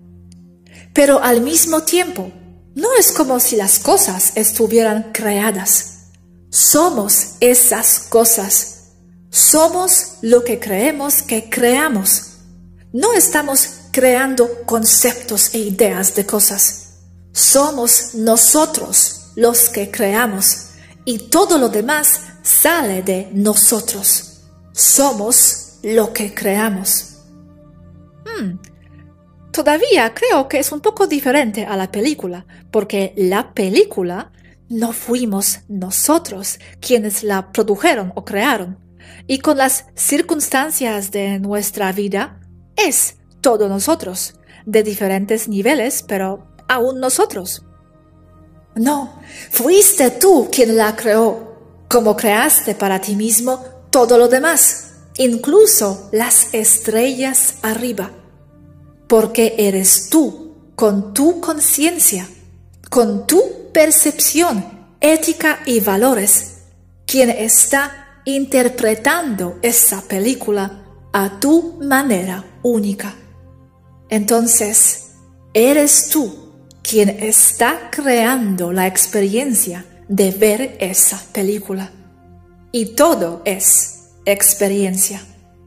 Pero al mismo tiempo, no es como si las cosas estuvieran creadas. Somos esas cosas. Somos lo que creemos que creamos. No estamos creando conceptos e ideas de cosas. Somos nosotros los que creamos y todo lo demás sale de nosotros. Somos lo que creamos. Hmm. Todavía creo que es un poco diferente a la película, porque la película no fuimos nosotros quienes la produjeron o crearon, y con las circunstancias de nuestra vida es todo nosotros, de diferentes niveles, pero aún nosotros. No, fuiste tú quien la creó, como creaste para ti mismo todo lo demás, incluso las estrellas arriba. Porque eres tú, con tu conciencia, con tu percepción, ética y valores, quien está interpretando esa película a tu manera única. Entonces, eres tú quien está creando la experiencia de ver esa película. Y todo es experiencia.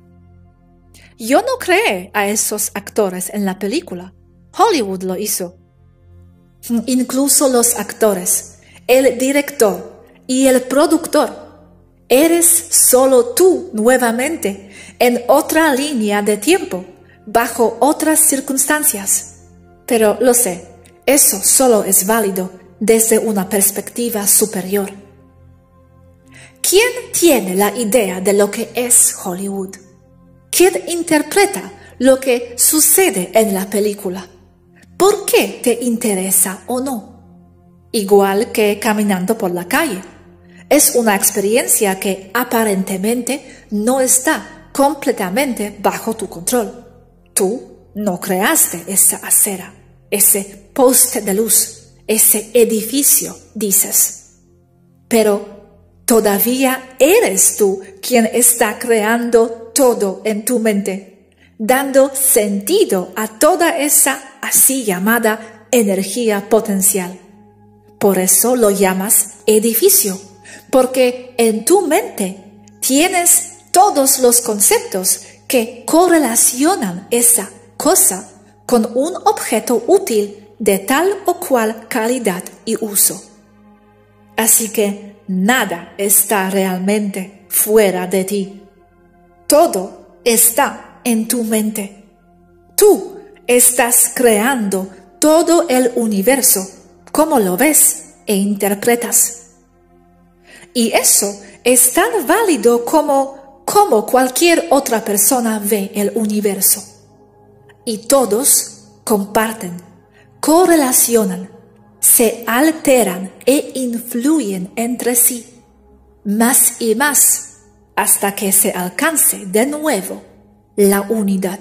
Yo no creé a esos actores en la película. Hollywood lo hizo. Incluso los actores, el director y el productor. Eres solo tú nuevamente en otra línea de tiempo, bajo otras circunstancias. Pero lo sé, eso solo es válido desde una perspectiva superior. ¿Quién tiene la idea de lo que es Hollywood? ¿Quién interpreta lo que sucede en la película? ¿Por qué te interesa o no? Igual que caminando por la calle. Es una experiencia que aparentemente no está completamente bajo tu control. Tú no creaste esa acera, ese poste de luz, ese edificio, dices. Pero todavía eres tú quien está creando todo en tu mente, dando sentido a toda esa así llamada energía potencial. Por eso lo llamas edificio, porque en tu mente tienes todos los conceptos que correlacionan esa cosa con un objeto útil de tal o cual calidad y uso. Así que nada está realmente fuera de ti. Todo está en tu mente. Tú estás creando todo el universo como lo ves e interpretas. Y eso es tan válido como, como cualquier otra persona ve el universo. Y todos comparten, correlacionan, se alteran e influyen entre sí, más y más, hasta que se alcance de nuevo la unidad.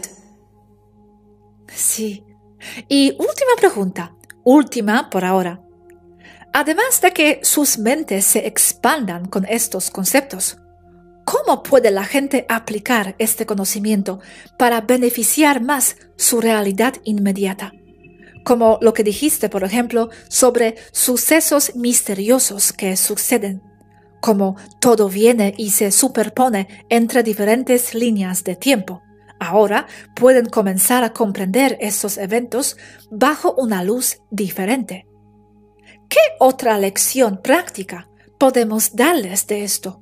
Sí. Y última pregunta, última por ahora. Además de que sus mentes se expandan con estos conceptos, ¿cómo puede la gente aplicar este conocimiento para beneficiar más su realidad inmediata? Como lo que dijiste, por ejemplo, sobre sucesos misteriosos que suceden, como todo viene y se superpone entre diferentes líneas de tiempo. Ahora pueden comenzar a comprender esos eventos bajo una luz diferente. ¿Qué otra lección práctica podemos darles de esto?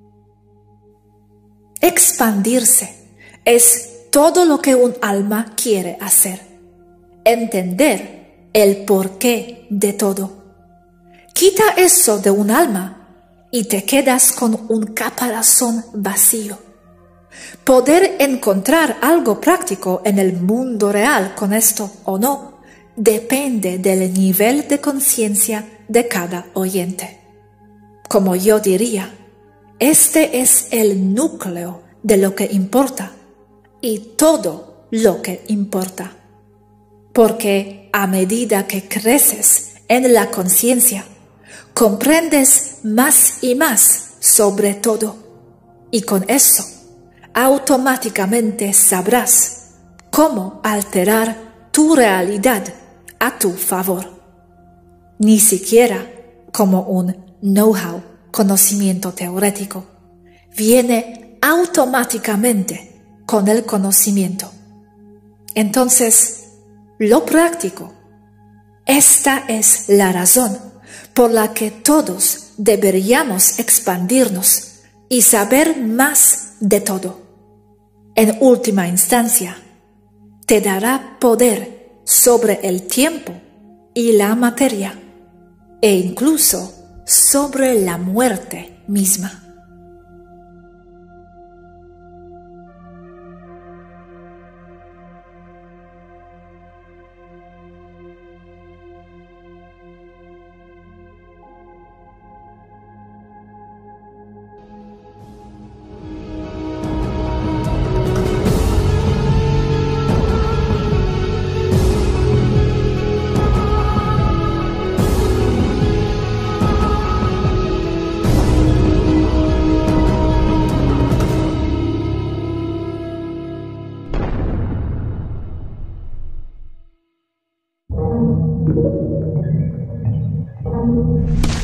Expandirse es todo lo que un alma quiere hacer. Entender el porqué de todo. Quita eso de un alma y te quedas con un caparazón vacío. Poder encontrar algo práctico en el mundo real con esto o no depende del nivel de conciencia de cada oyente. Como yo diría, este es el núcleo de lo que importa y todo lo que importa. Porque a medida que creces en la conciencia, comprendes más y más sobre todo. Y con eso, automáticamente sabrás cómo alterar tu realidad a tu favor. Ni siquiera como un know-how, conocimiento teórico. Viene automáticamente con el conocimiento. Entonces, lo práctico. Esta es la razón por la que todos deberíamos expandirnos y saber más de todo. En última instancia, te dará poder sobre el tiempo y la materia, e incluso sobre la muerte misma. Thank you.